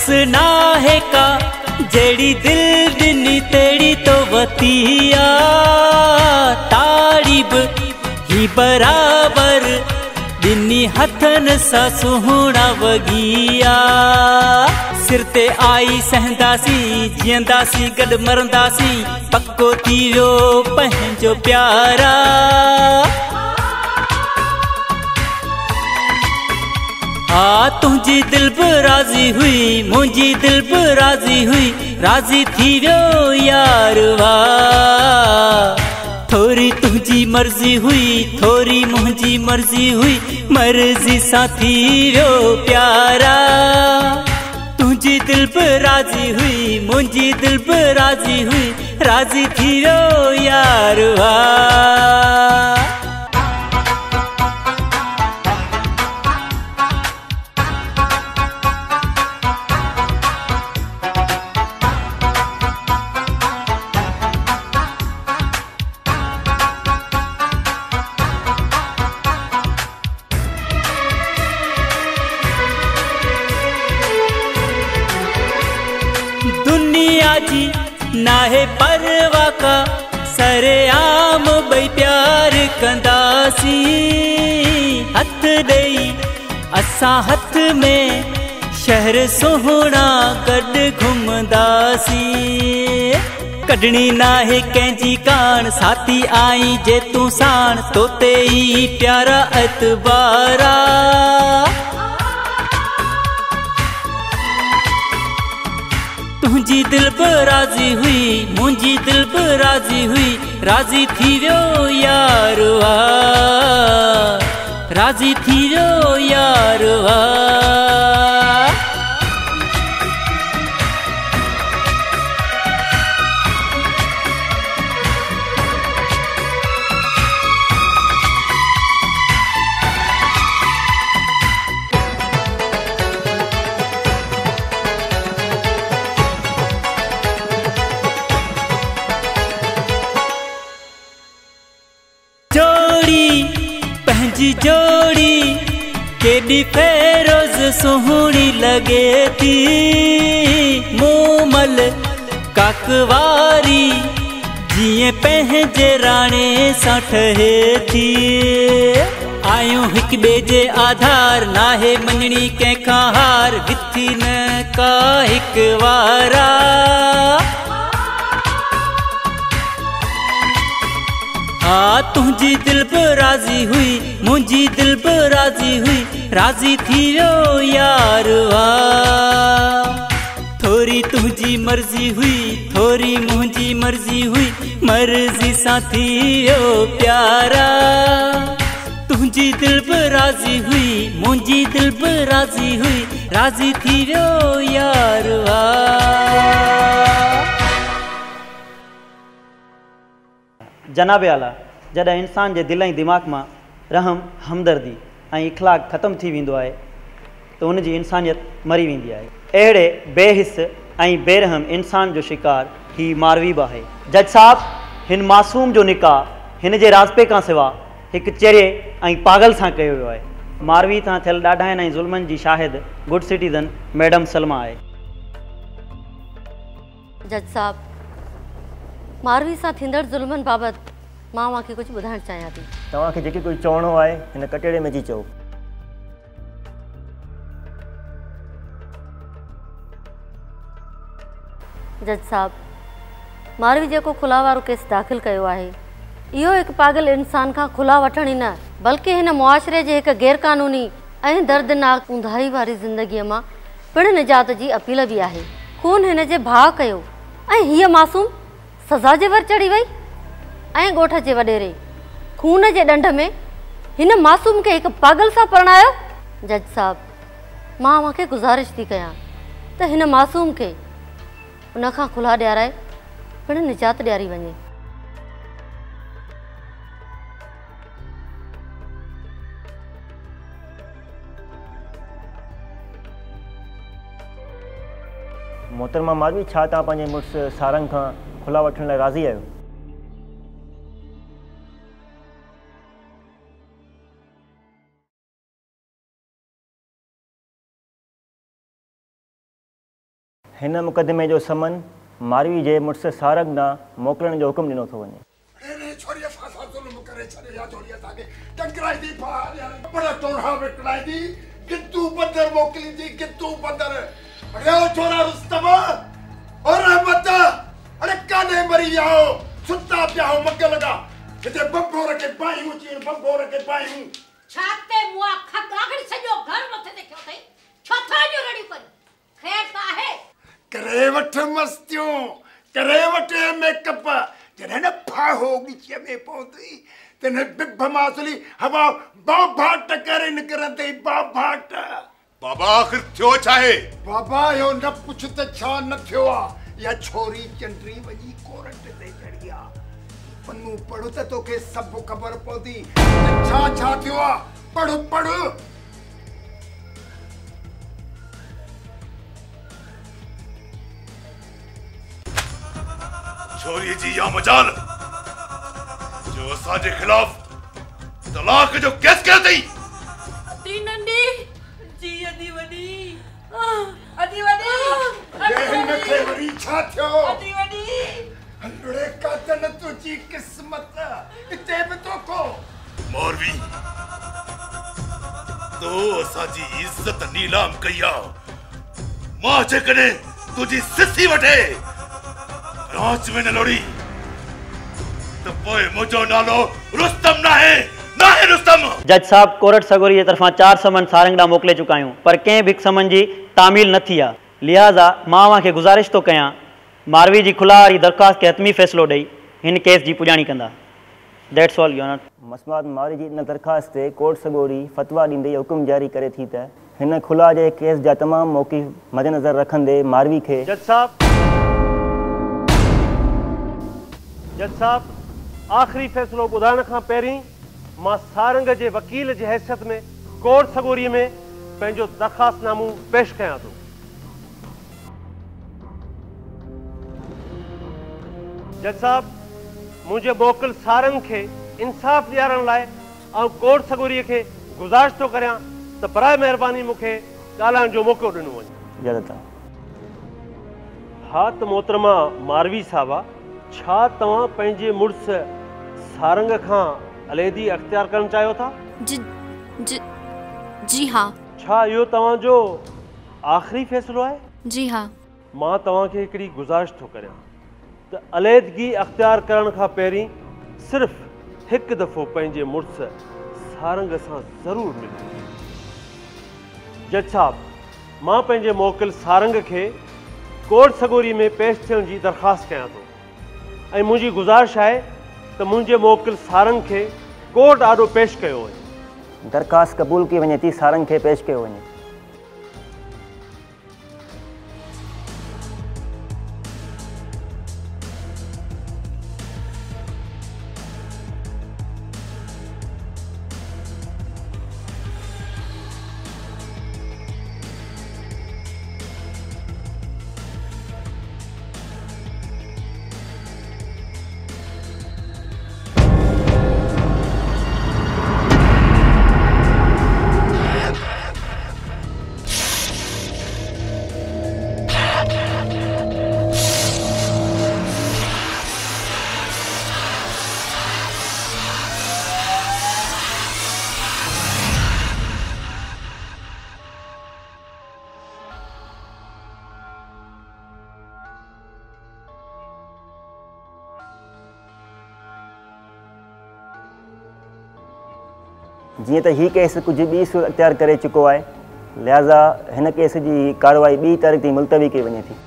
हुस्न आहे का जेड़ी दिल दिनी तेड़ी तो वतिया तारीब ही बराबर दिनी हथन सा सुहणा वगिया सिर ते आई सहंदासी जियंदासी गड मरंदासी पक्को थी वियो पंहिंजो प्यारा तुझी दिल भी राजी हुई मुझी दिल भी राजी हुई राजी थी वियो यार वाह थोरी तुझी मर्जी हुई थोरी मुझी मर्जी हुई मर्जी सा थी वियो प्यारा तुझी दिल भी राजी हुई मुझी दिल भी राजी हुई राजी थी वियो यार वाह जी नाहे परवा का सरेआम बई प्यार कंदासी हथ दई असा हथ में शहर सोहना गड घुमदासी कढणी नाहे कंहिंजी कान साथी आई जे तू साण तोते ई प्यारा एतबारा तुझी दिल भी राजी हुई मुझी दिल भी राजी हुई राजी थी वियो यार वाह राजी थी वियो यार वाह जोड़ी केडी फेरोज सुहणी लगे थी मोमल काकवारी जिए पंहिंजे राणे सां ठहे थी आयूं हिक ॿिए जे आधार नाहे मञणी कंहिंखां हार विथी न का हिक वारा तुझी दिल भी राजी हुई मुझी दिल भी राजी हुई राजी थी वियो यार वाह थोरी तुझी मर्जी हुई थोरी मुझी मर्जी हुई मर्जी सा थी वियो प्यारा तुझी दिल भी राजी हुई मुझी दिल भी राजी हुई राजी थी वियो यार वाह जनाबे आला जॾहिं इंसान जे दिल ऐं दिमाग़ मां रहम हमदर्दी ऐं इख़लाक़ ख़तमु थी वेंदो आहे त उनजी इंसानियत मरी वेंदी आहे अहिड़े बेहिस ऐं बेरहम इंसान जो शिकार ही मारवी बि आहे जज साहब हिन मासूम जो निकाह हिन जे राज़पे खां सिवा हिकु चेरे ऐं पागल सां कयो वियो आहे मारवी तां थियल ॾाढाइनि ऐं ज़ुल्मनि जी शाहिद गुड सिटीज़न मैडम सलमा आहे जज साहब मारवी सां थींदड़ ज़ुल्मनि बाबति मां तव्हांखे कुझु ॿुधाइणु चाहियां थी तव्हांखे जेके कुझु चवणो आहे हिन कटेड़े में जी चओ जज साहब मारवी जेको खुला वारो केस दाख़िल कयो आहे इहो हिकु पागल इंसान खां खुला वठण ई न बल्कि हिन मुआशिरे जे हिकु गैर क़ानूनी ऐं दर्दनाक ऊंधाई वारी ज़िंदगीअ मां पिणु निजात जी अपील बि आहे खून हिन जे भाउ कयो ऐं हीअ मासूम सज़ा जे वर चढ़ी वई ऐं ॻोठ जे वॾेरे खून जे ॾंढ में हिन मासूम खे हिकु पागल सां परणायो जज साहब मां तव्हांखे गुज़ारिश थी कयां त हिन मासूम खे उनखां खुला ॾियाराए पिणु निजात ॾियारी वञे मोहतरमा मारवी छा तव्हां पंहिंजे मुड़ुसु सारंग खां खुला वठण लाइ राज़ी आहियो हिन मुक़दमे जो समन मारवी जे मुड़ुस सारंग ॾांहुं मोकिलण जो हुकुम ॾिनो थो वञे। छोरीअ सां ज़ुल्म करे छॾियो छोरी असांखे टकराईंदी बड़ा टोड़ा विकणाईंदी गिद्दू बंदर मोकिलींदी गिद्दू बंदर। अरे ओ छोरा रुस्तम और रहमत अरे काने मरी आओ सुता पिया हो मग लगा हिते बंबोर के पायूं चीन बंबोर के पायूं छाते मुआ खत आखिर सॼो घर मथे ते खयो अथई छो था जो रड़ी पर खैर का है करे वठ मस्तियों करे वठ मेकअप जॾहिं न फाहो ॻिचीअ में पवंदी तॾहिं बिभ मासुली हवा बाभाट करे निकिरंदी बाभाट। बाबा आख़िर थियो छा आहे? बाबा इहो न पुछ त छा न थियो आहे। इहा छोरी चंडरी वञी कोरट ते चढ़ी आहे। पन्नू पढ़ त तोखे सभु ख़बर पवंदी छा छा थियो आहे। पढ़ पढ़। छोरी जी या मजाल जो असांजे खिलाफ तलाक जो केस कयो अथई। अदी नंढी जी अदी वॾी अदी वॾी हिन खे वरी छा थियो? अदी वॾी हलड़े कातन तुंहिंजी क़िस्मत हिते बि तोखो। मौलवी तो असांजी इज़त नीलाम कई आहे। मां जेकॾहिं तुंहिंजी सिसी वठे रांच में न लोड़ी तो पोइ मुझो नालो रुस्तम नाहे रुस्तम। जज साहब कोरट सगोरी जे तरफां 4 समन सारंग ॾांहुं मोकिले चुका आहियूं पर कंहिं बि समन जी तामील न थी आहे। लिहाज़ा मां अव्हां खे गुज़ारिश थो कयां मारवी जी खुला वारी दरख़्वास्त खे हतमी फ़ैसिलो ॾेई हिन केस जी पुॼाणी कंदा। That's all your honour. मसमात मारवी जी इन दरख़्वास्त ते कोर्ट सगोरी फतवा ॾींदे हुकुम जारी करे थी त हिन खुला जे केस जा तमामु मौक़िफ़ मद्देनज़र रखंदे मारवी खे जज साहब आख़िरी फ़ैसिलो ॿुधाइण खां पहिरीं मां सारंग जे वकील जी हैसियत में कोर्ट सगोरीअ में पंहिंजो दरख़्वास्तनामो पेश कयां थो। जज साहब मुंहिंजे मोकिल सारंग खे इंसाफ़ ॾियारण लाइ ऐं कोर्ट सगोरीअ खे गुज़ारिश थो करियां त बराए महिरबानी मूंखे ॻाल्हाइण जो मौक़ो ॾिनो वञे। इजाज़त आहे। हा त मोहतरमा मारवी साहिबा छा तव्हां पंहिंजे मुड़ुस सारंग खां अलहदी अख़्तियार करणु चाहियो था? जी हाँ। छा इहो तव्हांजो आख़िरी फ़ैसिलो आहे? जी हाँ। मां तव्हांखे हिकिड़ी गुज़ारिश थो करियां त अलहदगी अख़्तियार करण खां पहिरीं सिर्फ़ु हिकु दफ़ो पंहिंजे मुड़ुस सारंग सां ज़रूरु मिलियो। जज साहब मां पंहिंजे मोकिल सारंग खे कोर्ट सगोरी में पेश थियण जी दरख़्वास्त कयां थो ऐं मुंहिंजी गुज़ारिश आहे त मुंहिंजे मोकिल सारंग खे कोर्ट आर्डर पेश कयो वञे। दरख़्वास्त क़बूल कई वञे थी सारंग खे पेश कयो वञे। जीअं त हीउ केस कुझु ॿी सूरत अख़्तियार करे चुको आहे लिहाज़ा हिन केस जी कार्रवाई 2 तारीख़ ताईं मुलतवी कई वञे थी।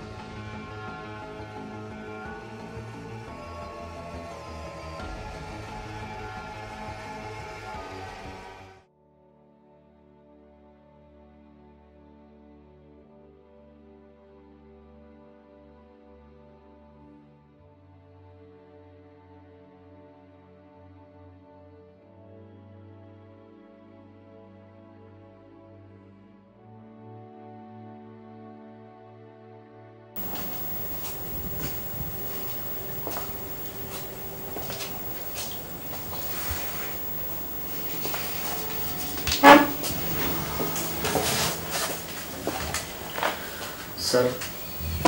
सर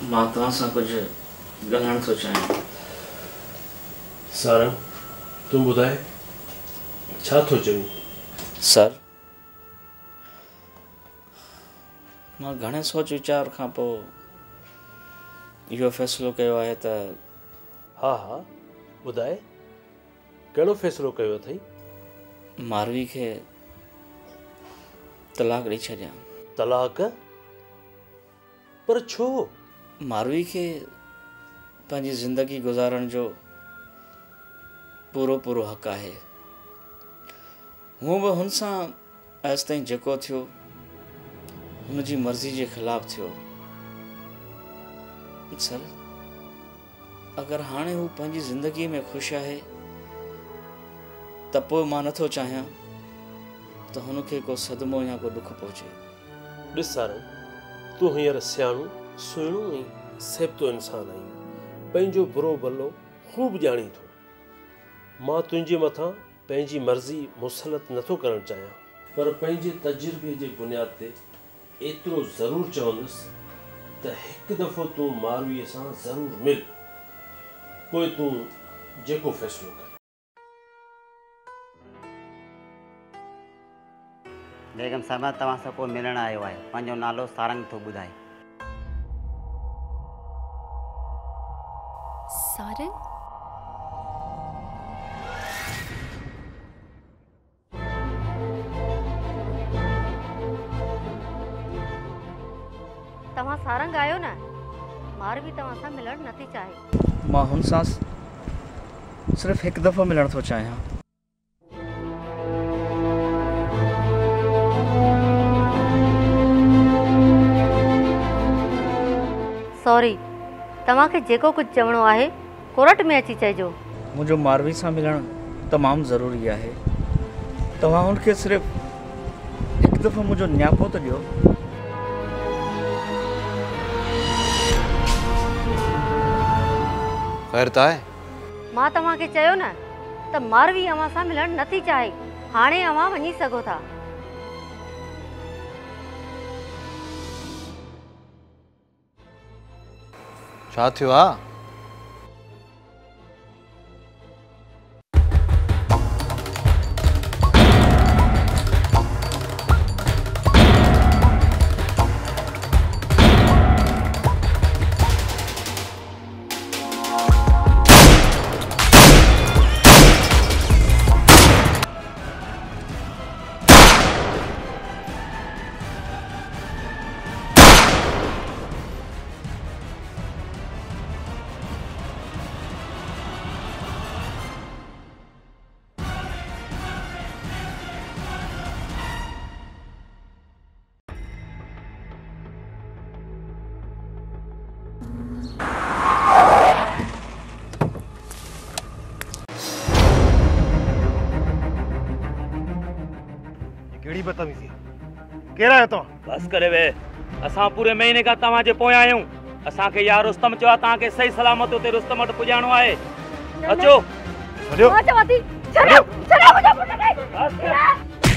मां तव्हां सां कुझु ॻाल्हाइण थो चाहियां। सारंग, तूं ॿुधाए छा थो चवीं? सर, मां घणे सोच वीचार खां पोइ इहो फ़ैसिलो कयो आहे त हा हा ॿुधाए, कहिड़ो फ़ैसिलो कयो अथई? मारवी खे तलाक ॾेई छॾियां। तलाक? पर छो? मारवी खे पंहिंजी ज़िंदगी गुज़ारण जो पूरो पूरो हक़ आहे। हूअं बि हुन सां अॼु ताईं जेको थियो हुनजी मर्ज़ी जे ख़िलाफ़ थियो। सर, अगरि हाणे हू पंहिंजी ज़िंदगीअ में ख़ुशि आहे त पोइ मां नथो चाहियां त हुनखे को सदमो या को ॾुख पहुचे। ॾिस सारंग, तूं हींअर सियाणो सुहिणो ऐं सेबतो इंसान आहीं। पंहिंजो बुरो भलो ख़ूब ॼाणी थो। मां तुंहिंजे मथां पंहिंजी मर्ज़ी मुसलत नथो करणु चाहियां, पर पंहिंजे तजुर्बे जे बुनियाद ते एतिरो ज़रूरु चवंदुसि त हिकु दफ़ो तूं मारवीअ सां ज़रूरु मिल, पोइ तूं जेको फ़ैसिलो कर। बेगम साहिबा, तव्हां सां को मिलण आयो आहे। पंहिंजो नालो सारंग थो ॿुधाए। सारंग? तव्हां सारंग आयो न? मारवी तव्हां सां मिलण नथी चाहे। मां हुन सां सिर्फ़ु हिकु दफ़ो मिलण थो चाहियां। सॉरी, तव्हांखे जेको कुझु चवणो आहे कोर्ट में अची चइजो। मुंहिंजो मारवी सां मिलणु तमामु ज़रूरी आहे। तव्हां हुनखे सिर्फ़ु हिकु दफ़ो मुंहिंजो न्यापो त ॾियो। ख़ैर त आहे? मां तव्हांखे चयो न त मारवी अव्हां सां मिलण नथी चाहे। हाणे अव्हां वञी सघो था। छा थियो आहे? बदतमीजी केरा है तो बस करे वे असा पूरे महीने का तवा जे पोया आयूं असा के यार रुस्तम चवा ता के सही सलामत उते रुस्तम वट पुजाणो आहे अचो छड़ियो मां चवा थी छड़ियो छड़ियो मुझे पुट खे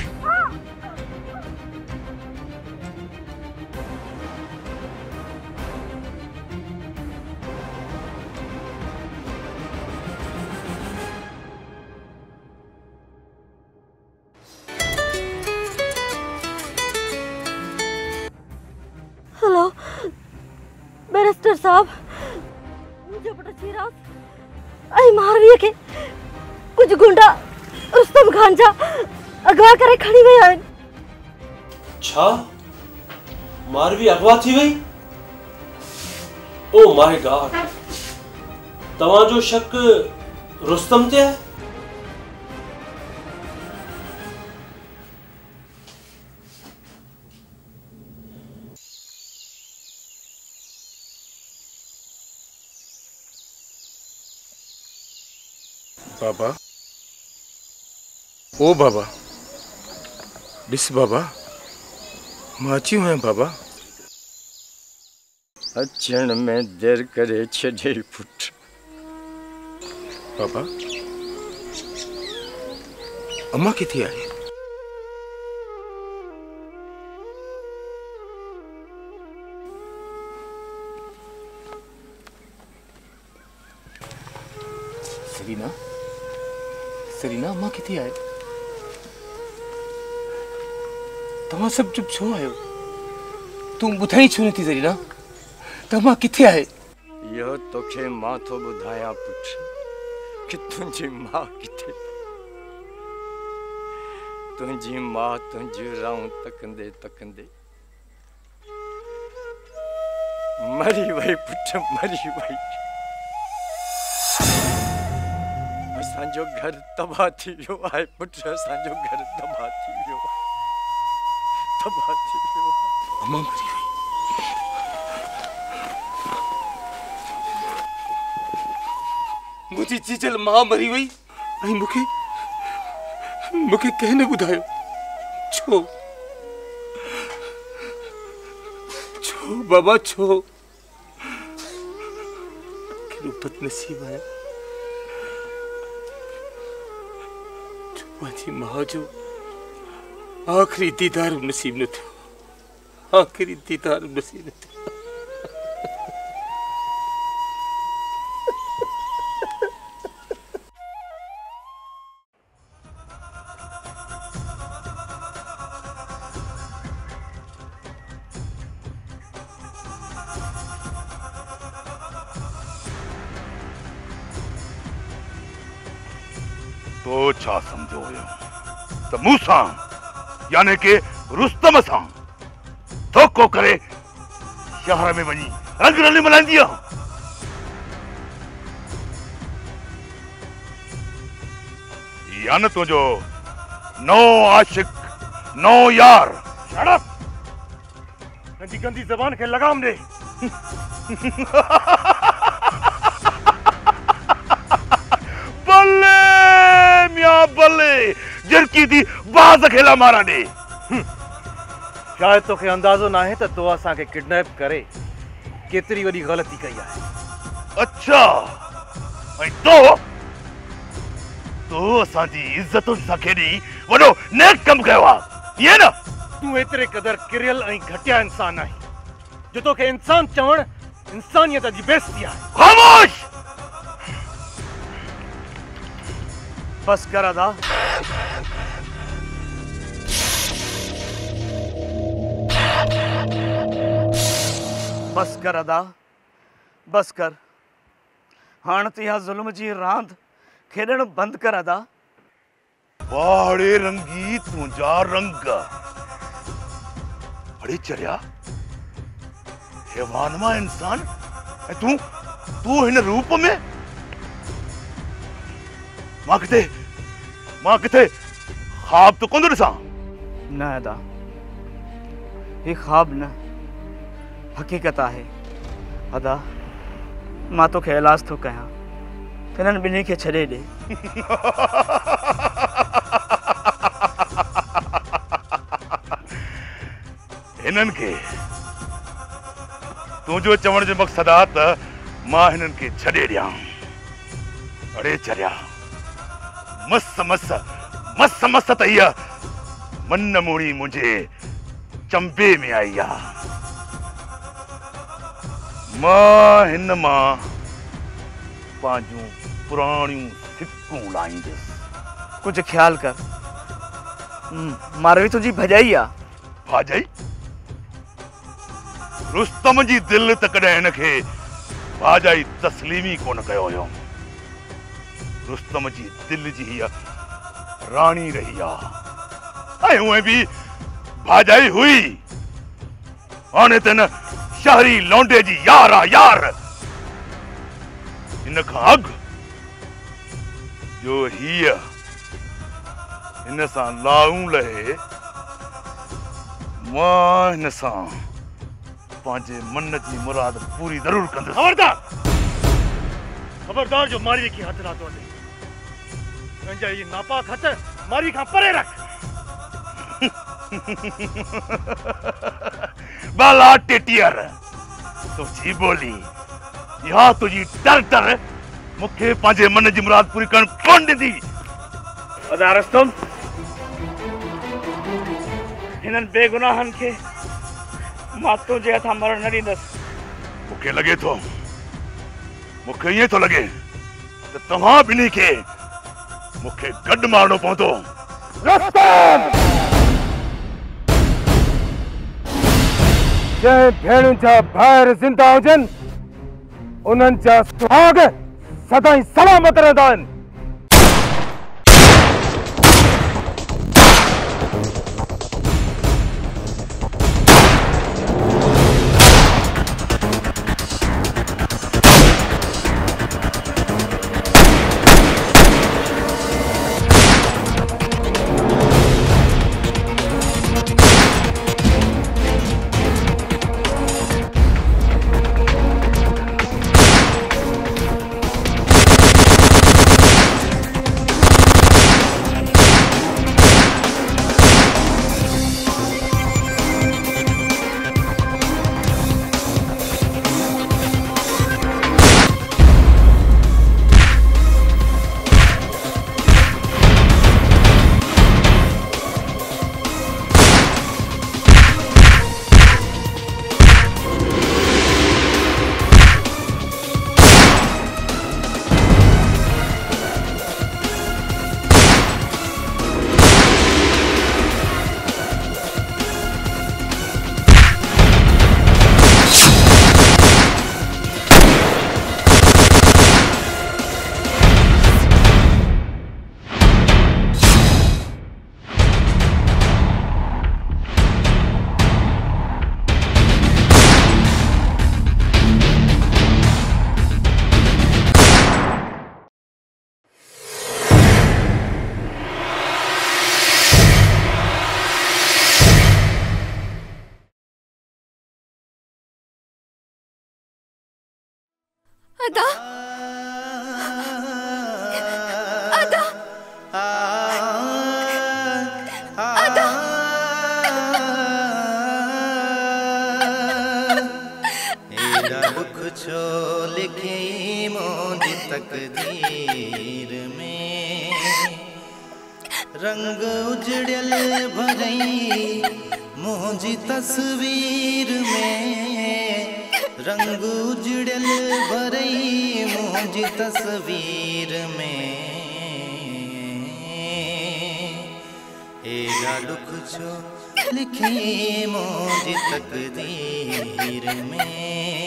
हेलो बैरिस्टर साहब मुझे पुट चीरास आई मारवी के कुछ गुंडा रुस्तम खान जा अगवा करे खड़ी वया आहिन। छा मारवी अगवा थी वई? ओ माय गॉड, तवां जो शक रुस्तम ते है? बाबा ओ बाबा डिस बाबा मां अची आहियां बाबा। अचण में देर करे छॾे पुट। बाबा अम्मा किथे आहे? सरीना सरीना अम्मा किथे आहे? तव्हां सभु चुप छो आहियो? तूं ॿुधाई छो नथी सरीना? तव्हां किथे आहे? इहो तोखे मां थो ॿुधायां पुट कि तुंहिंजी मां किथे। तुंहिंजी मां तुंहिंजी राऊं तकंदे तकंदे मरी वई पुट, मरी वई। असांजो घर तबाह थी वियो आहे पुट, असांजो घर तबाह थी वियो आहे, तबाह थी वियो आहे। अम्मा मरी वई। मुझी चीचल मां मरी वई ऐं मूंखे कंहिं न ॿुधायो। छो छो बाबा छो? कहिड़ो बदनसीब आहियां जो मुंहिंजी माउ जो आख़िरी दीदार नसीब न थियो, आख़िरी दीदार नसीब न थियो। तो छा समझो हुयो त मूंसां यानी के रुस्तम सां धोखो करे शहर में वञी रंग रली मल्हाईंदी आहे? या न तुंहिंजो नओ आशिक नओ यार? Shut up! नंढी गंदी ज़बान खे लगाम ॾे। बल्ले मियां बल्ले, झिरकी थी बाज़ खेला मारा ॾे। शायद तोखे अंदाज़ो न आहे त तो असांखे किडनैप करे केतिरी वॾी ग़लती कई आहे। अच्छा, ऐं तो असांजी इज़तुनि सां खेॾी वॾो नेक कमु कयो आहे, ईअं न? तूं एतिरे क़दुरु किरियल ऐं घटिया इंसान आहीं जो तोखे इंसान चवणु इंसानियत जी बेइज़ती आहे। ख़ामोश! बस कर अदा। बस कर अदा, बस कर। हाणे त इहा ज़ुल्म जी रांदि खेॾणु बंदि कर अदा। वाड़े रंगी तुंहिंजा रंग। अड़े चरिया, हैवान मां इंसान ऐं तूं हिन रूप में? मां किथे ख्वाब तो कोन ॾिसां? न अदा, ही ख्वाब न हक़ीक़त आहे। अदा, मां तोखे इलाज थो कयां, हिननि ॿिन्ही खे छॾे ॾे। हिननि खे तुंहिंजो चवण जो मक़सदु आहे त मां हिननि खे छॾे ॾियां? अड़े चरिया, मस त इहा मन मूड़ी मुंहिंजे चंबे में आई आहे। मां हिन मां पंहिंजूं पुराणियूं सिकूं लाहींदुसि। कुझु ख़्यालु कर, मारवी तुंहिंजी भॼाई आहे। भाॼाई? रुस्तम जी दिलि त कॾहिं हिनखे भाॼाई तस्लीम ई कोन कयो हुयो। रुस्तम जी दिलि जी हीअ राणी रही आहे ऐं उहे बि भाॼाई हुई। हाणे त न शहरी लौंडे जी यार आहे यार। हिन खां अॻु जो हीअ हिन सां लाऊं लहे, मां हिन सां पंहिंजे मन जी मुराद पूरी ज़रूर कंदुसि। खबरदार, खबरदार जो मारी खे हथ रातो अचे। पंहिंजा ये नापाक हथ मारी खां परे रख। बाला टेटियर, तुझी बोली या तुझी टर मूंखे पंहिंजे मन जी मुराद पूरी करण कोन ॾींदी। अदा रुस्तम, हिननि बेगुनाहनि खे मां तुंहिंजे हथां मरण न ॾींदसि। मूंखे लॻे थो, मूंखे ईअं थो लॻे त तव्हां ॿिन्ही खे मूंखे गॾु मारणो पवंदो। जंहिं भेणुनि जा ॿाहिरि ज़िंदा हुजनि उन्हनि जा सुहाग सदाईं सलामत रहंदा आहिनि। अदा अदा अदा एड़ा दुख छो लिखे मोदी तकदीर में रंग उजड़ल भरई मोजी तस्वीर में रंग उजड़ल भरई मुझी तस्वीर में एड़ा दुख छो लिखी मुझी तकदीर में।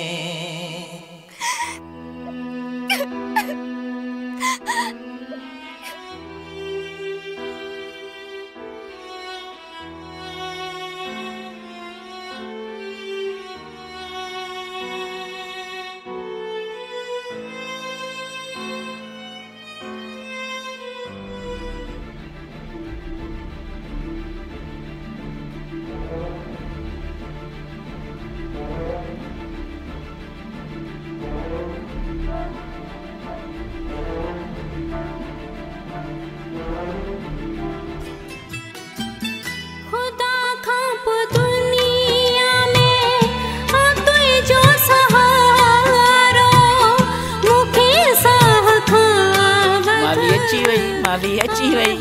माली अची वई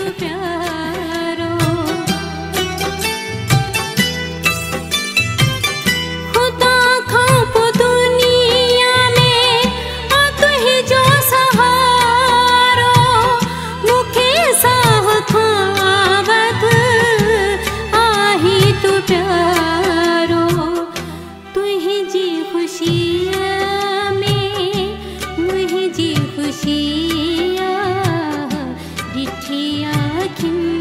खुदा खां पोइ दुनिया में तुंहिंजो सहारो मूंखे साह खां वध आही तू प्यारो तुंहिंजी ख़ुशीअ में मुंहिंजी ख़ुशी ॾिठी आखियुनि